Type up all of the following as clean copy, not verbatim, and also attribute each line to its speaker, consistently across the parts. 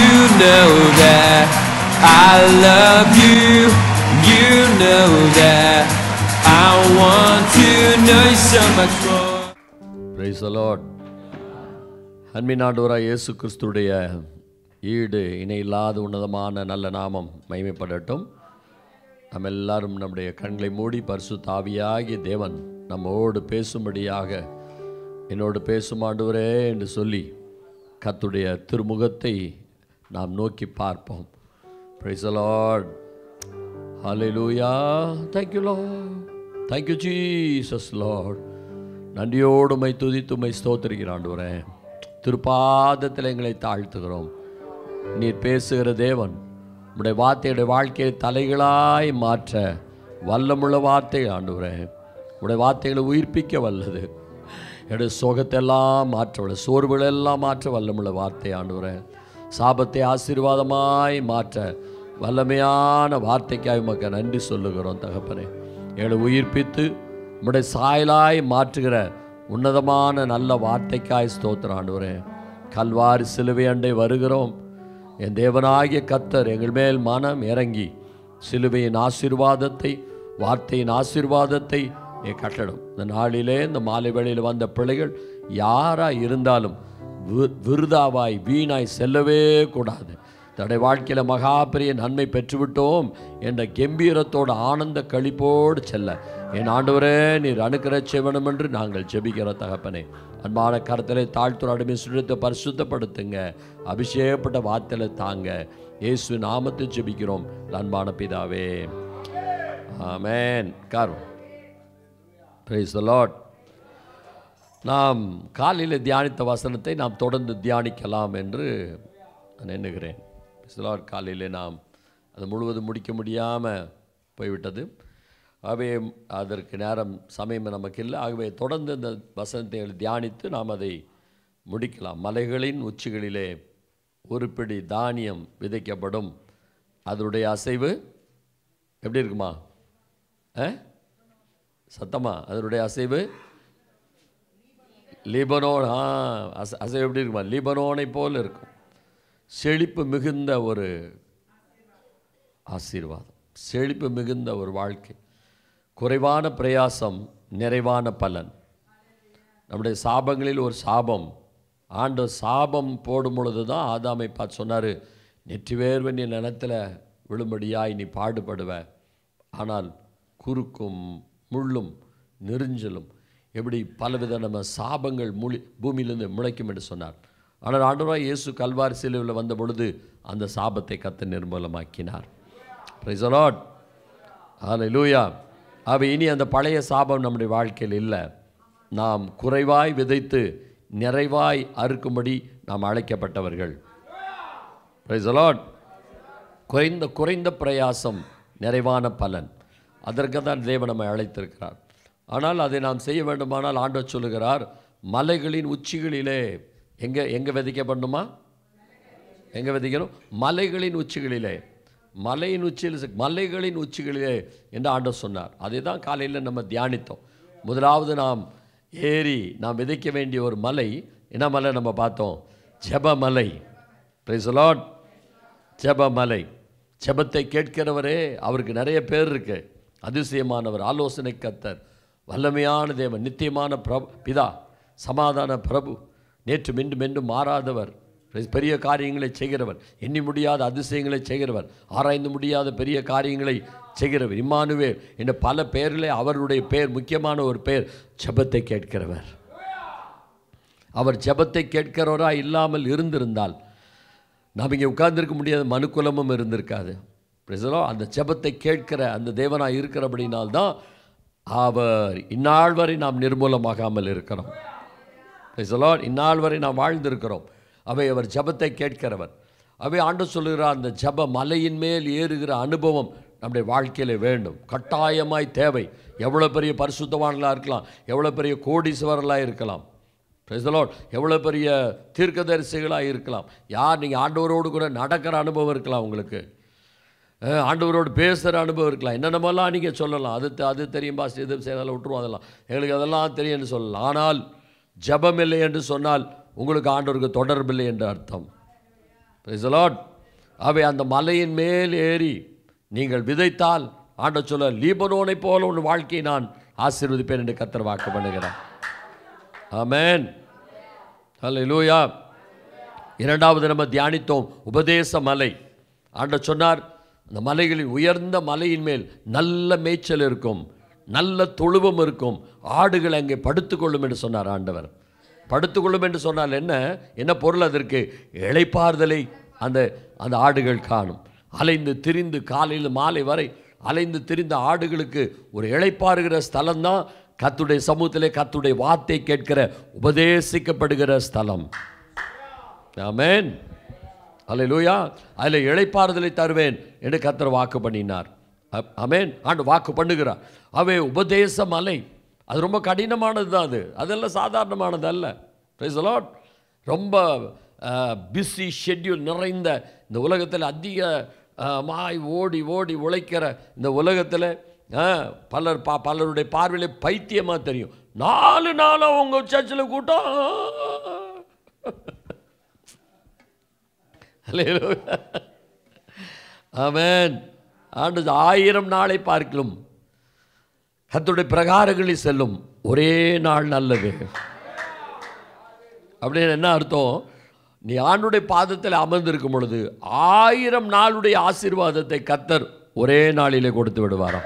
Speaker 1: know that I love you. You know that I want to know you so much more.
Speaker 2: Praise the Lord. அன்பின் ஆண்டவராய் இயேசு கிறிஸ்துடைய ஈடு இணையில்லாத உன்னதமான நல்ல நாமம் மகிமைப்படட்டும். நம்ம எல்லாரும் நம்முடைய கண்களை மூடி பரிசுத்த ஆவியாகிய தேவன் நம்மோடு பேசும்படியாக என்னோடு பேசும் ஆண்டவரே என்று சொல்லி கர்த்தருடைய திருமுகத்தை நாம் நோக்கி பார்ப்போம். Praise the Lord. Hallelujah. Thank you Lord. Thank you Jesus Lord. நன்றியோடு உம்மை துதித்து உம்மை ஸ்தோத்திரிக்கிறோம் ஆண்டவரே. திருப்பாதத்தில் எங்களை தாழ்த்துகிறோம். நீர் பேசுகிற தேவன், உம்முடைய வார்த்தையுடைய வாழ்க்கையை தலைகளாய் மாற்ற வல்லமுள்ள வார்த்தை ஆண்டவரே. உம்முடைய வார்த்தைகளை உயிர்ப்பிக்க வல்லது. என்னுடைய சோகத்தையெல்லாம் மாற்ற வல்ல, சோர்வுகளெல்லாம் மாற்ற வல்லமுள்ள வார்த்தை ஆண்டவரே. சாபத்தை ஆசீர்வாதமாய் மாற்ற வல்லமையான வார்த்தைக்காய் உமக்கு நன்றி சொல்லுகிறோம் தகப்பனே. எங்களை உயிர்ப்பித்து உம்முடைய சாயலாய் மாற்றுகிற உன்னதமான நல்ல வார்த்தைக்காய் ஸ்தோத்திரம் ஆண்டவரே. கல்வாரி சிலுவை அண்டை வருகிறோம். என் தேவனாகிய கர்த்தர் எங்கள் மேல் மனம் இறங்கி சிலுவையின் ஆசீர்வாதத்தை, வார்த்தையின் ஆசீர்வாதத்தை நீ கட்டடும். இந்த நாளிலே இந்த மாலை வேளையில் வந்த பிள்ளைகள் யாராக இருந்தாலும் விருதாவாய் வீணாய் செல்லவே கூடாது. தன்னுடைய வாழ்க்கையில் மகா பெரிய நன்மை பெற்றுவிட்டோம் என்ற கம்பீரத்தோடு ஆனந்த களிப்போடு செல்ல என் ஆண்டவரே நீர் அனுக்கிரகம் செய்ய வேண்டும் என்று நாங்கள் ஜெபிக்கிற தகப்பனே. அன்பான கரத்திலே தாழ்த்துற அடிமை சுழத்தை பரிசுத்தப்படுத்துங்க. அபிஷேகப்பட்ட வார்த்தையில தாங்க. இயேசு நாமத்தை ஜெபிக்கிறோம் அன்பான பிதாவே, ஆமென். காரும் Praise the Lord. நாம் காலையில் தியானித்த வசனத்தை நாம் தொடர்ந்து தியானிக்கலாம் என்று நான் எண்ணுகிறேன். Praise the Lord. காலையில் நாம் அது முழுவதும் முடிக்க முடியாமல் போய்விட்டது. ஆகவே அதற்கு நேரம் சமயம் நமக்கு இல்லை. ஆகவே தொடர்ந்து இந்த வசனத்தை தியானித்து நாம் அதை முடிக்கலாம். மலைகளின் உச்சிகளிலே ஒரு பிடி தானியம் விதைக்கப்படும், அதனுடைய அசைவு எப்படி இருக்குமா? சத்தமா? அதனுடைய அசைவு லீபனோன். அசைவு எப்படி இருக்குமா? லீபனோனை போல் இருக்கும். செழிப்பு மிகுந்த ஒரு ஆசீர்வாதம், செழிப்பு மிகுந்த ஒரு வாழ்க்கை, குறைவான பிரயாசம், நிறைவான பலன். நம்முடைய சாபங்களில் ஒரு சாபம். ஆண்டவர் சாபம் போடும் பொழுது தான் ஆதாமை பார்த்து சொன்னார், நெற்றி வேர்வை நீ நிலத்தில் விழும்படியாய் நீ பாடுபடுவ, ஆனால் குறுக்கும் முள்ளும் நெருஞ்சலும் எப்படி பலவித நம்ம சாபங்கள் பூமியிலிருந்து முளைக்கும் என்று சொன்னார். ஆனால் ஆண்டவராய் இயேசு கல்வாரி சிலுவையில் வந்த பொழுது அந்த சாபத்தை கர்த்தர் நிர்மூலமாக்கினார். Praise the Lord. Hallelujah. இனி அந்த பழைய சாபம் நம்முடைய வாழ்க்கையில் இல்லை. நாம் குறைவாய் விதைத்து நிறைவாய் அறுக்கும்படி நாம் அழைக்கப்பட்டவர்கள். Praise the Lord. குறைந்த பிரயாசம், நிறைவான பலன். அதற்கு தான் தேவன் நம்மை அழைத்திருக்கிறார். ஆனால் அதை நாம் செய்ய வேண்டுமானால் ஆண்டவர் சொல்லுகிறார், மலைகளின் உச்சிகளிலே எங்கே விதைக்கப்படணுமா? எங்கே விதைக்கணும்? மலைகளின் உச்சிகளிலே. மலைகளின் உச்சிகளிலே என்று ஆண்டவர் சொன்னார். அதை தான் காலையில் நம்ம தியானித்தோம். முதலாவது நாம் நாம் விதைக்க வேண்டிய ஒரு மலை என்ன மலை நம்ம பார்த்தோம்? ஜெபமலை. Praise the Lord. ஜெபமலை. ஜெபத்தை கேட்கிறவரே, அவருக்கு நிறைய பேர் இருக்கு. அதிசயமானவர், ஆலோசனை கர்த்தர், வல்லமையான தேவன், நித்தியமான பிதா, சமாதான பிரபு, நேற்று மீண்டும் என்றும் மாறாதவர், பெரிய காரியங்களை செய்கிறவர், எண்ணி முடியாத அதிசயங்களை செய்கிறவர், ஆராய்ந்து முடியாத பெரிய காரியங்களை செய்கிறவர், இம்மானுவேல் என்ற பல பெயர்களே அவருடைய பெயர். முக்கியமான ஒரு பெயர் ஜெபத்தை கேட்கிறவர். அவர் ஜெபத்தை கேட்கிறவராக இல்லாமல் இருந்திருந்தால் நாம் இங்கே உட்கார்ந்துருக்க முடியாத மனுக்குலமும் இருந்திருக்காது. அந்த ஜெபத்தை கேட்கிற அந்த தேவனாக இருக்கிறபடினால்தான் அவர் இந்நாள் வரை நாம் நிர்மூலமாகாமல் இருக்கிறோம். இந்நாள் வரை நாம் வாழ்ந்திருக்கிறோம். அவர் ஜெபத்தை கேட்கிறவர். ஆண்டவர் சொல்லுகிறார், அந்த ஜெப மலையின் மேல் ஏறுகிற அனுபவம் நம்முடைய வாழ்க்கையில் வேண்டும், கட்டாயமாய் தேவை. எவ்வளோ பெரிய பரிசுத்தவான்களாக இருக்கலாம், எவ்வளோ பெரிய கோடீஸ்வரர்களாக இருக்கலாம், எவ்வளோ பெரிய தீர்க்கதரிசிகளாக இருக்கலாம், நீங்கள் ஆண்டவரோடு கூட நடக்கிற அனுபவம் இருக்கலாம், உங்களுக்கு ஆண்டவரோடு பேசுகிற அனுபவம் இருக்கலாம், என்னென்னமெல்லாம் நீங்கள் சொல்லலாம். அது தெரியும் பாஸ், இது செய்யலாம், விட்டுருவோம், அதெல்லாம் எங்களுக்கு அதெல்லாம் தெரியும்னு சொல்லலாம். ஆனால் ஜெபம் இல்லை என்று சொன்னால் உங்களுக்கு ஆண்டவருக்கு தொடர்பில்லை என்று அர்த்தம். Praise the Lord. அவை அந்த மலையின் மேல் ஏறி நீங்கள் விதைத்தால் ஆண்டவர் சொல்ல லீபனோனை போல உன் வாழ்க்கையை நான் ஆசீர்வதிப்பேன் என்று கர்த்தர் வாக்கு பண்ணுகிறார். ஆமென். ஹல்லேலூயா. இரண்டாவது நம்ம தியானித்தோம் உபதேச மலை. ஆண்டவர் சொன்னார் அந்த மலைகளில் உயர்ந்த மலையின் மேல் நல்ல மேய்ச்சல் இருக்கும், நல்ல தொழுவம் இருக்கும், ஆடுகள் அங்கே படுத்துக்கொள்ளும் என்று சொன்னார் ஆண்டவர். படுத்துக்கொள்ளும் என்று சொன்னால் என்ன பொருள்? அதற்கு இளைப்பாறுதலை அந்த அந்த ஆடுகள் காணும். அலைந்து திரிந்து காலையில் மாலை வரை அலைந்து திரிந்த ஆடுகளுக்கு ஒரு இளைப்பாறுகிற ஸ்தலம்தான் கர்த்தருடைய சமூகத்திலே கர்த்தருடைய வார்த்தை கேட்கிற உபதேசிக்கப்படுகிற ஸ்தலம். ஆமென். அல்லேலூயா. அதில் இளைப்பாறுதலை தருவேன் என்று கர்த்தர் வாக்கு பண்ணினார். ஆமென். ஆண்டு வாக்கு பண்ணுகிறார். அவை உபதேச மலை. அது ரொம்ப கடினமானது தான். அதெல்லாம் சாதாரணமானது அல்ல. Praise the lord. ரொம்ப பிஸி ஷெட்யூல் நிறைந்த இந்த உலகத்தில் அதிகமாய் ஓடி ஓடி உழைக்கிற இந்த உலகத்தில் பலருடைய பார்வையிலே பைத்தியமாக தெரியும். 4 நாளாக உங்கள் சர்ச்சில் கூட்டம். ஆமென். ஆண்டு 1000 நாளை பார்க்கலும் கர்த்தருடைய பிரகாரங்களில் செல்லும் ஒரே நாள் நல்லது. அப்படின்னு என்ன அர்த்தம்? நீ ஆண்டுடைய பாதத்தில் அமர்ந்திருக்கும் பொழுது 1000 நாளுடைய ஆசீர்வாதத்தை கர்த்தர் ஒரே நாளிலே கொடுத்து விடுவாராம்.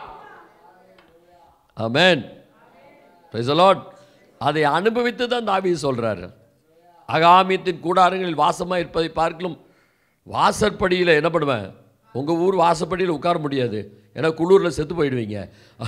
Speaker 2: ஆமென். Price the Lord. அதை அனுபவித்து தான் தாவீது சொல்றாரு. அகாமியத்தின் கூடாரங்களில் வாசமாக இருப்பதை பார்க்கலும் வாசற்படியில் என்ன பண்ணுவேன்? உங்கள் ஊர் வாசப்படியில் உட்கார முடியாது, ஏன்னா குளூரில் செத்து போயிடுவீங்க.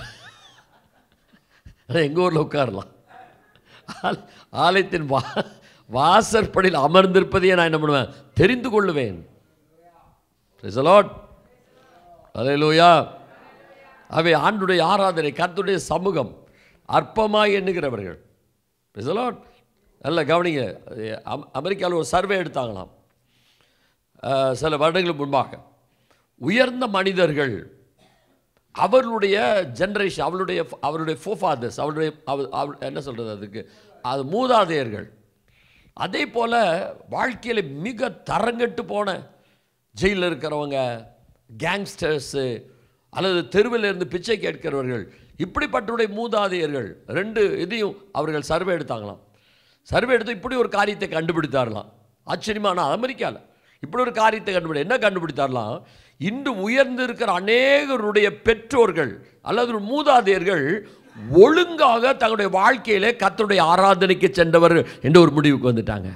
Speaker 2: ஆனால் எங்கள் ஊரில் உட்காரலாம். ஆலயத்தின் வாசற்படியில் அமர்ந்திருப்பதையே நான் என்ன பண்ணுவேன்? தெரிந்து கொள்ளுவேன். Praise the lord. அல்லேலூயா. அவை ஆண்டுடைய ஆராதனை, கர்த்தருடைய சமூகம் அற்பமாய் எண்ணுகிறவர்கள். Price the Lord. நல்ல கவனிங்க. அமெரிக்காவில் ஒரு சர்வே எடுத்தாங்களாம் சில வருடங்களுக்கு முன்பாக. உயர்ந்த மனிதர்கள் அவர்களுடைய ஜெனரேஷன், அவருடைய ஃபோர்ஃபாதர்ஸ், என்ன சொல்கிறது அதுக்கு, அது மூதாதையர்கள். அதே போல் வாழ்க்கையில் மிக தரங்கட்டு போன ஜெயிலில் இருக்கிறவங்க, கேங்ஸ்டர்ஸு, அல்லது தெருவில் இருந்து பிச்சை கேட்கிறவர்கள், இப்படிப்பட்டவருடைய மூதாதையர்கள் 2 இதையும் அவர்கள் சர்வே எடுத்தாங்களாம். சர்வே எடுத்து இப்படி ஒரு காரியத்தை கண்டுபிடித்தாரலாம். ஆச்சரியமான அமெரிக்காவில் இப்படி ஒரு காரியத்தை என்ன கண்டுபிடித்தாரலாம்? இன்று உயர்ந்து இருக்கிற அநேகருடைய பெற்றோர்கள் அல்லது மூதாதையர்கள் ஒழுங்காக தங்களுடைய வாழ்க்கையிலே கர்த்தருடைய ஆராதனைக்கு சென்றவர் என்ற ஒரு முடிவுக்கு வந்துட்டாங்க.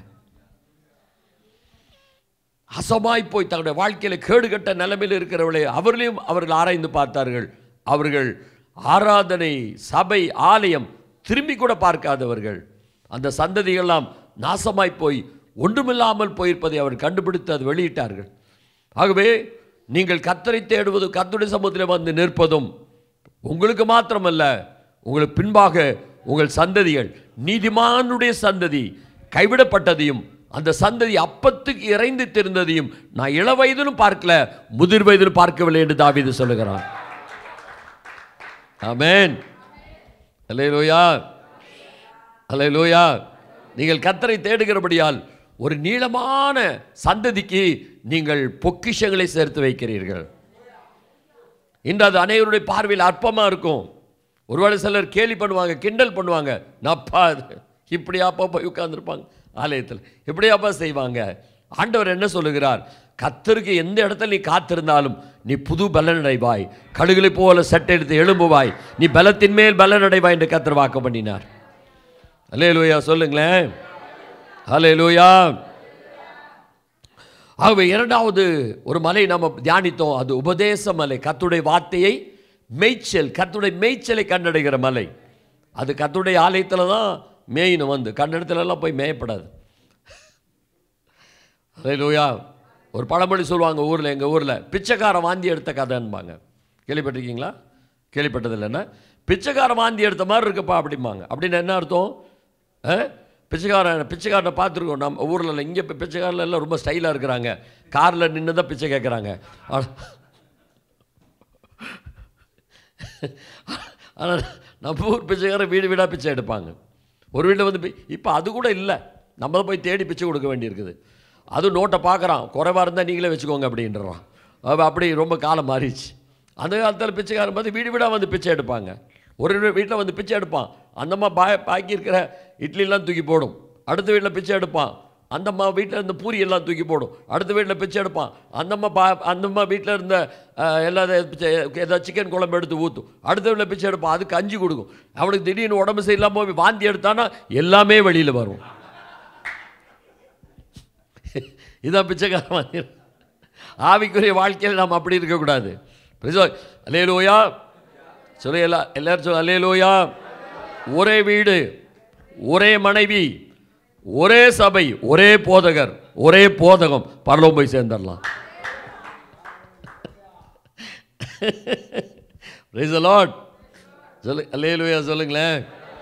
Speaker 2: அசமாய் போய் தங்களுடைய வாழ்க்கையில கேடுகட்ட நிலைமையில் இருக்கிறவர்களே அவர்கள் ஆராய்ந்து பார்த்தார்கள். அவர்கள் ஆராதனை, சபை, ஆலயம் திரும்பி கூட பார்க்காதவர்கள். அந்த சந்ததிகள்லாம் நாசமாய் போய் ஒன்றுமில்லாமல் போயிருப்பதை அவர் கண்டுபிடித்து அது வெளியிட்டார்கள். ஆகவே நீங்கள் கர்த்தரை தேடுவது, கர்த்தருடைய சமூகத்தில் வந்து நிற்பதும் உங்களுக்கு மாத்திரமல்ல, உங்களுக்கு பின்பாக உங்கள் சந்ததிகள், நீதிமானுடைய சந்ததி கைவிடப்பட்டதையும் அந்த சந்ததி அப்பத்துக்கு இறைந்து தெரிந்ததையும் நான் இள வயதிலும் பார்க்கல, முதிர் வயதிலும் பார்க்கவில்லை என்று தாவீது சொல்லுகிறார். ஆமென். அல்லேலூயா. அல்லேலூயா. நீங்கள் கர்த்தரை தேடுகிறபடியால் ஒரு நீளமான சந்ததிக்கு நீங்கள் பொக்கிஷங்களை சேர்த்து வைக்கிறீர்கள். இன்று அது அனைவருடைய பார்வையில் அற்பமாக இருக்கும். ஒருவேளை சிலர் கேலி பண்ணுவாங்க, கிண்டல் பண்ணுவாங்க. நப்பா இப்படியாப்பா போய் உட்கார்ந்துருப்பாங்க ஆலயத்தில், இப்படியாப்பா செய்வாங்க. ஆண்டவர் என்ன சொல்லுகிறார்? கர்த்தருக்கு எந்த இடத்துல நீ காத்திருந்தாலும் நீ புது பலனடைவாய், கழுகுகளை போல சட்டை எடுத்து எழும்புவாய், நீ பலத்தின் மேல் பலனடைவாய் என்று கர்த்தர் வாக்கு பண்ணினார். அல்லேலூயா. சொல்லுங்களேன். அல்லேலூயா. ஆகவே இரண்டாவது ஒரு மலை நாம் தியானித்தோம். அது உபதேச மலை. கர்த்தருடைய வார்த்தையை மேய்ச்சல், கர்த்தருடைய மேய்ச்சலை கண்டடைகிற மலை. அது கர்த்தருடைய ஆலயத்தில் தான் மேயினும். வந்து கண்ணிடத்துலலாம் போய் மேயப்படாது. அல்லேலூயா. ஒரு பழமொழி சொல்லுவாங்க ஊரில், எங்கள் ஊரில் பிச்சைக்கார வாந்தி எடுத்த கதைன்பாங்க. கேள்விப்பட்டிருக்கீங்களா? கேள்விப்பட்டதில்லைன்னா பிச்சைக்கார வாந்தி எடுத்த மாதிரி இருக்குப்பா அப்படிம்பாங்க. அப்படின்னு என்ன அர்த்தம்? பிச்சைக்காரனை பார்த்துருக்கோம் நம்ம ஊரில். இல்லை, இங்கே இப்போ பிச்சைக்காரில் எல்லாம் ரொம்ப ஸ்டைலாக இருக்கிறாங்க. காரில் நின்று தான் பிச்சை கேட்குறாங்க. ஆனால் நம்ம ஊர் பிச்சைக்காரன் வீடு வீடாக பிச்சை எடுப்பாங்க. ஒரு வீட்டில் வந்து இப்போ அது கூட இல்லை, நம்ம தான் போய் தேடி பிச்சை கொடுக்க வேண்டியிருக்குது. அது நோட்டை பார்க்குறான், குறைவாக இருந்தால் நீங்களே வச்சுக்கோங்க அப்படின்றான். அப்படி ரொம்ப காலம் மாறிடுச்சு. அந்த காலத்தில் பிச்சைக்காரன் பார்த்து வீடு வீடாக வந்து பிச்சை எடுப்பாங்க. ஒரு வீட்டில் வந்து பிச்சை எடுப்பான், அந்தம்மா பாக்கி இருக்கிற இட்லிலாம் தூக்கி போடும். அடுத்த வீட்டில் பிச்சை எடுப்பான், அந்தம்மா வீட்டில் இருந்த பூரி எல்லாம் தூக்கி போடும். அடுத்த வீட்டில் பிச்சை எடுப்பான், அந்தம்மா வீட்டில் இருந்த ஏதாவது சிக்கன் குழம்பு எடுத்து ஊற்றும். அடுத்த வீட்டில் பிச்சை எடுப்பான், அதுக்கு கஞ்சி கொடுக்கும். அவனுக்கு திடீர்னு உடம்பு சரியில்லாமல் வாந்தி எடுத்தானா எல்லாமே வெளியில் வரும். இதான் பிச்சைக்காரன். ஆவிக்குரிய வாழ்க்கையில் நாம் அப்படி இருக்கக்கூடாது. அல்லேலூயா சொல்லு, எல்லாரும் சொல்லு அல்லேலூயா. ஒரே வீடு, ஒரே மனைவி, ஒரே சபை, ஒரே போதகர், ஒரே போதகம், பரலோகம் போய் சேர்ந்துடலாம். Price the Lord. சொல்லு அல்லேலூயா சொல்லுங்களேன்.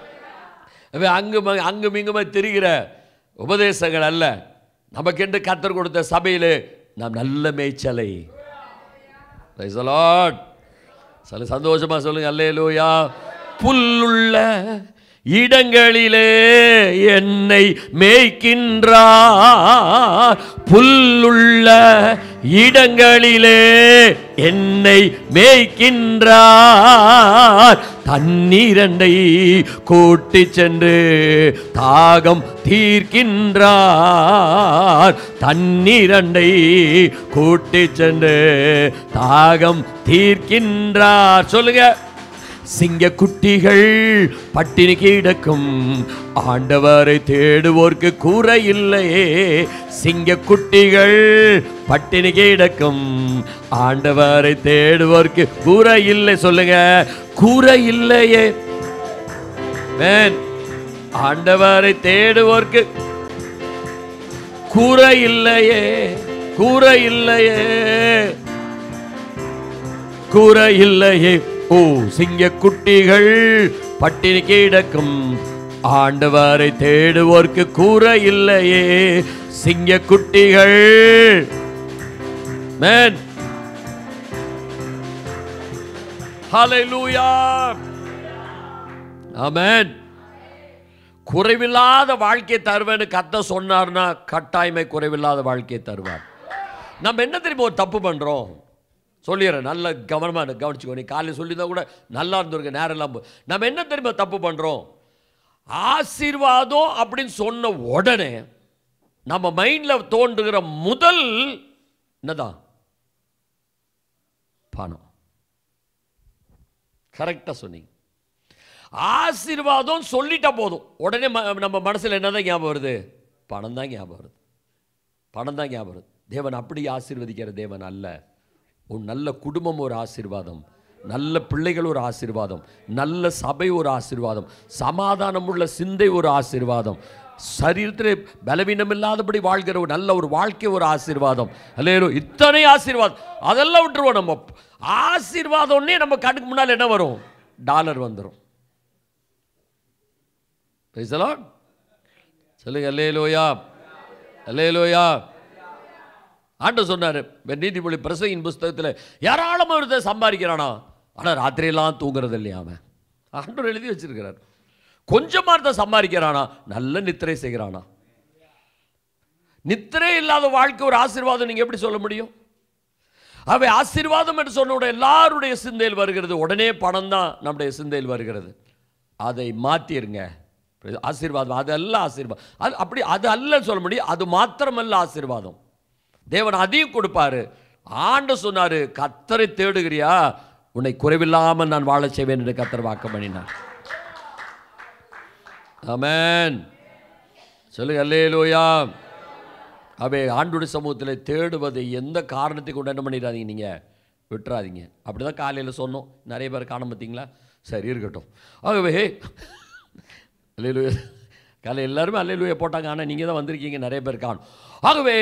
Speaker 2: அங்கும் இங்குமே தெரிகிற உபதேசங்கள் அல்ல, நமக்கென்று கர்த்தர் கொடுத்த சபையிலே நாம் நல்ல மேய்ச்சலை. Price the Lord. சொல்ல சந்தோஷமா சொல்லுங்க அல்லேலூயா. புல்லுள்ள இடங்களிலே என்னை மேய்க்கின்றார், புல்லுள்ள இடங்களிலே என்னை மேய்க்கின்றார், தண்ணீரண்டை கூட்டி சென்று தாகம் தீர்க்கின்றார், தண்ணீரண்டை கூட்டி சென்று தாகம் தீர்க்கின்றார். சொல்லுங்க. சிங்க குட்டிகள் பட்டினி கிடக்கும், ஆண்டவரை தேடுவோர்க்கு கூரை இல்லையே. சிங்க குட்டிகள் பட்டினி கிடக்கும், ஆண்டவரை தேடுவோர்க்கு கூரை இல்லை. சொல்லுங்க, கூரை இல்லையே. ஆண்டவரை தேடுவோர்க்கு கூரை இல்லையே, கூரை இல்லையே, கூரை இல்லையே. ஓ, சிங்க குட்டிகள் பட்டினி கிடக்கும், ஆண்டவரை தேடுவோர்க்கு கூரை இல்லையே. சிங்க குட்டிகள். மேன் ஹல்லேலூயா ஆமென். குறைவில்லாத வாழ்க்கையை தருவேன்னு கர்த்தர் சொன்னார்னா கட்டாயமே குறைவில்லாத வாழ்க்கையை தருவார். நம்ம என்ன தெரியுமா ஒரு தப்பு பண்றோம் சொல்லிடுறேன், நல்ல கவனமாக கவனிச்சுக்கோ. நீ காலையில் சொல்லியிருந்தா கூட நல்லா இருந்திருக்க நேரம் இல்லாமல். நம்ம என்ன தெரியுமா தப்பு பண்ணுறோம், ஆசீர்வாதம் அப்படின்னு சொன்ன உடனே நம்ம மைண்டில் தோன்றுகிற முதல் என்னதான், பணம். கரெக்டாக சொன்னீங்க. ஆசீர்வாதம் சொல்லிட்டா போதும், உடனே நம்ம மனசில் என்னதான் ஞாபகம் வருது, பணம் தான் ஞாபகம் வருது, பணம் தான் ஞாபகம் வருது. தேவன் அப்படி ஆசீர்வதிக்கிற தேவன் அல்ல. ஒரு நல்ல குடும்பம் ஒரு ஆசீர்வாதம், நல்ல பிள்ளைகள் ஒரு ஆசீர்வாதம், நல்ல சபை ஒரு ஆசீர்வாதம், சமாதானம் உள்ள சிந்தை ஒரு ஆசீர்வாதம், சரீரத்தில் பலவீனம் இல்லாதபடி வாழ்கிற ஒரு நல்ல ஒரு வாழ்க்கை ஒரு ஆசீர்வாதம். அல்லேலூயா. இத்தனை ஆசீர்வாதம் அதெல்லாம் விட்டுருவோம். நம்ம ஆசீர்வாதம்னே நம்ம கண்ணுக்கு முன்னால் என்ன வரும், டாலர் வந்துடும். சொல்லுங்க அல்லேலூயா, அல்லேலூயா. ஆண்டவர் சொன்னார் நீதிமொழி பிரசங்கின் புஸ்தகத்தில், ஏராளமாக ஒருத்த சம்பாதிக்கிறானா ஆனால் ராத்திரியெல்லாம் தூங்குறது இல்லையா அவன். ஆண்டவர் எழுதி வச்சிருக்கிறார். கொஞ்சமாக இருந்த சம்பாதிக்கிறானா, நல்ல நித்திரை செய்கிறானா. நித்திரை இல்லாத வாழ்க்கை ஒரு ஆசீர்வாதம் நீங்கள் எப்படி சொல்ல முடியும்? அவை ஆசீர்வாதம் என்று சொன்ன உடனே எல்லாருடைய சிந்தையில் வருகிறது, உடனே பணம் தான் நம்முடைய சிந்தையில் வருகிறது. அதை மாற்றிருங்க. ஆசீர்வாதம் அது அல்ல, ஆசீர்வாதம் அது அப்படி அது அல்ல சொல்ல முடியும். அது மாத்திரமல்ல ஆசீர்வாதம், தேவன் அதையும் கொடுப்பாரு. ஆண்டவர் சொன்னாரு, கர்த்தரை தேடுகிறியா, உன்னை குறைவில்லாமல் நான் வாழ செய்வேன் என்று கர்த்தர் வாக்கு பண்ணினார். ஆமென். சொல்லுங்க அல்லேலூயா. அவே ஆண்டவருடைய சமூகத்தில் தேடுவதை எந்த காரணத்தை கொண்டு என்ன பண்ணிடாதீங்க, நீங்கள் விட்டுறாதீங்க. அப்படி தான் காலையில் சொன்னோம், நிறைய பேர் காண பார்த்தீங்களா? சரி இருக்கட்டும். ஆகவே அல்லேலூயா, காலையில் எல்லாருமே அல்லேலூயா போட்டாங்க, ஆனால் நீங்கள் தான் வந்திருக்கீங்க, நிறைய பேர் காணும். ஆகவே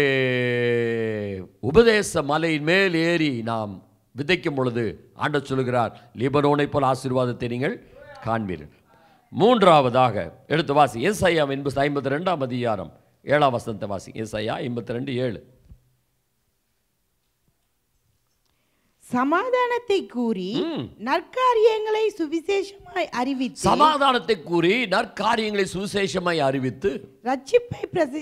Speaker 2: உபதேச மலையின் மேல் ஏறி நாம் விதைக்கும் பொழுது ஆண்டவர் சொல்லுகிறார், லீபனோனை போல் ஆசீர்வாதத்தை நீங்கள் காண்பீர்கள். மூன்றாவதாக எடுத்து வாசி ஏசாயா 52ஆம் அதிகாரம் 7ஆம் வசனத்தை வாசி. ஏசாயா 52:7.
Speaker 3: சமாதானத்தை கூறி நற்காரியங்களை சுவிசேஷமாய் அறிவித்து
Speaker 2: சமாதானத்தை கூறி நற்காரியங்களை சுவிசேஷமாய் அறிவித்து
Speaker 3: ரட்சிப்பை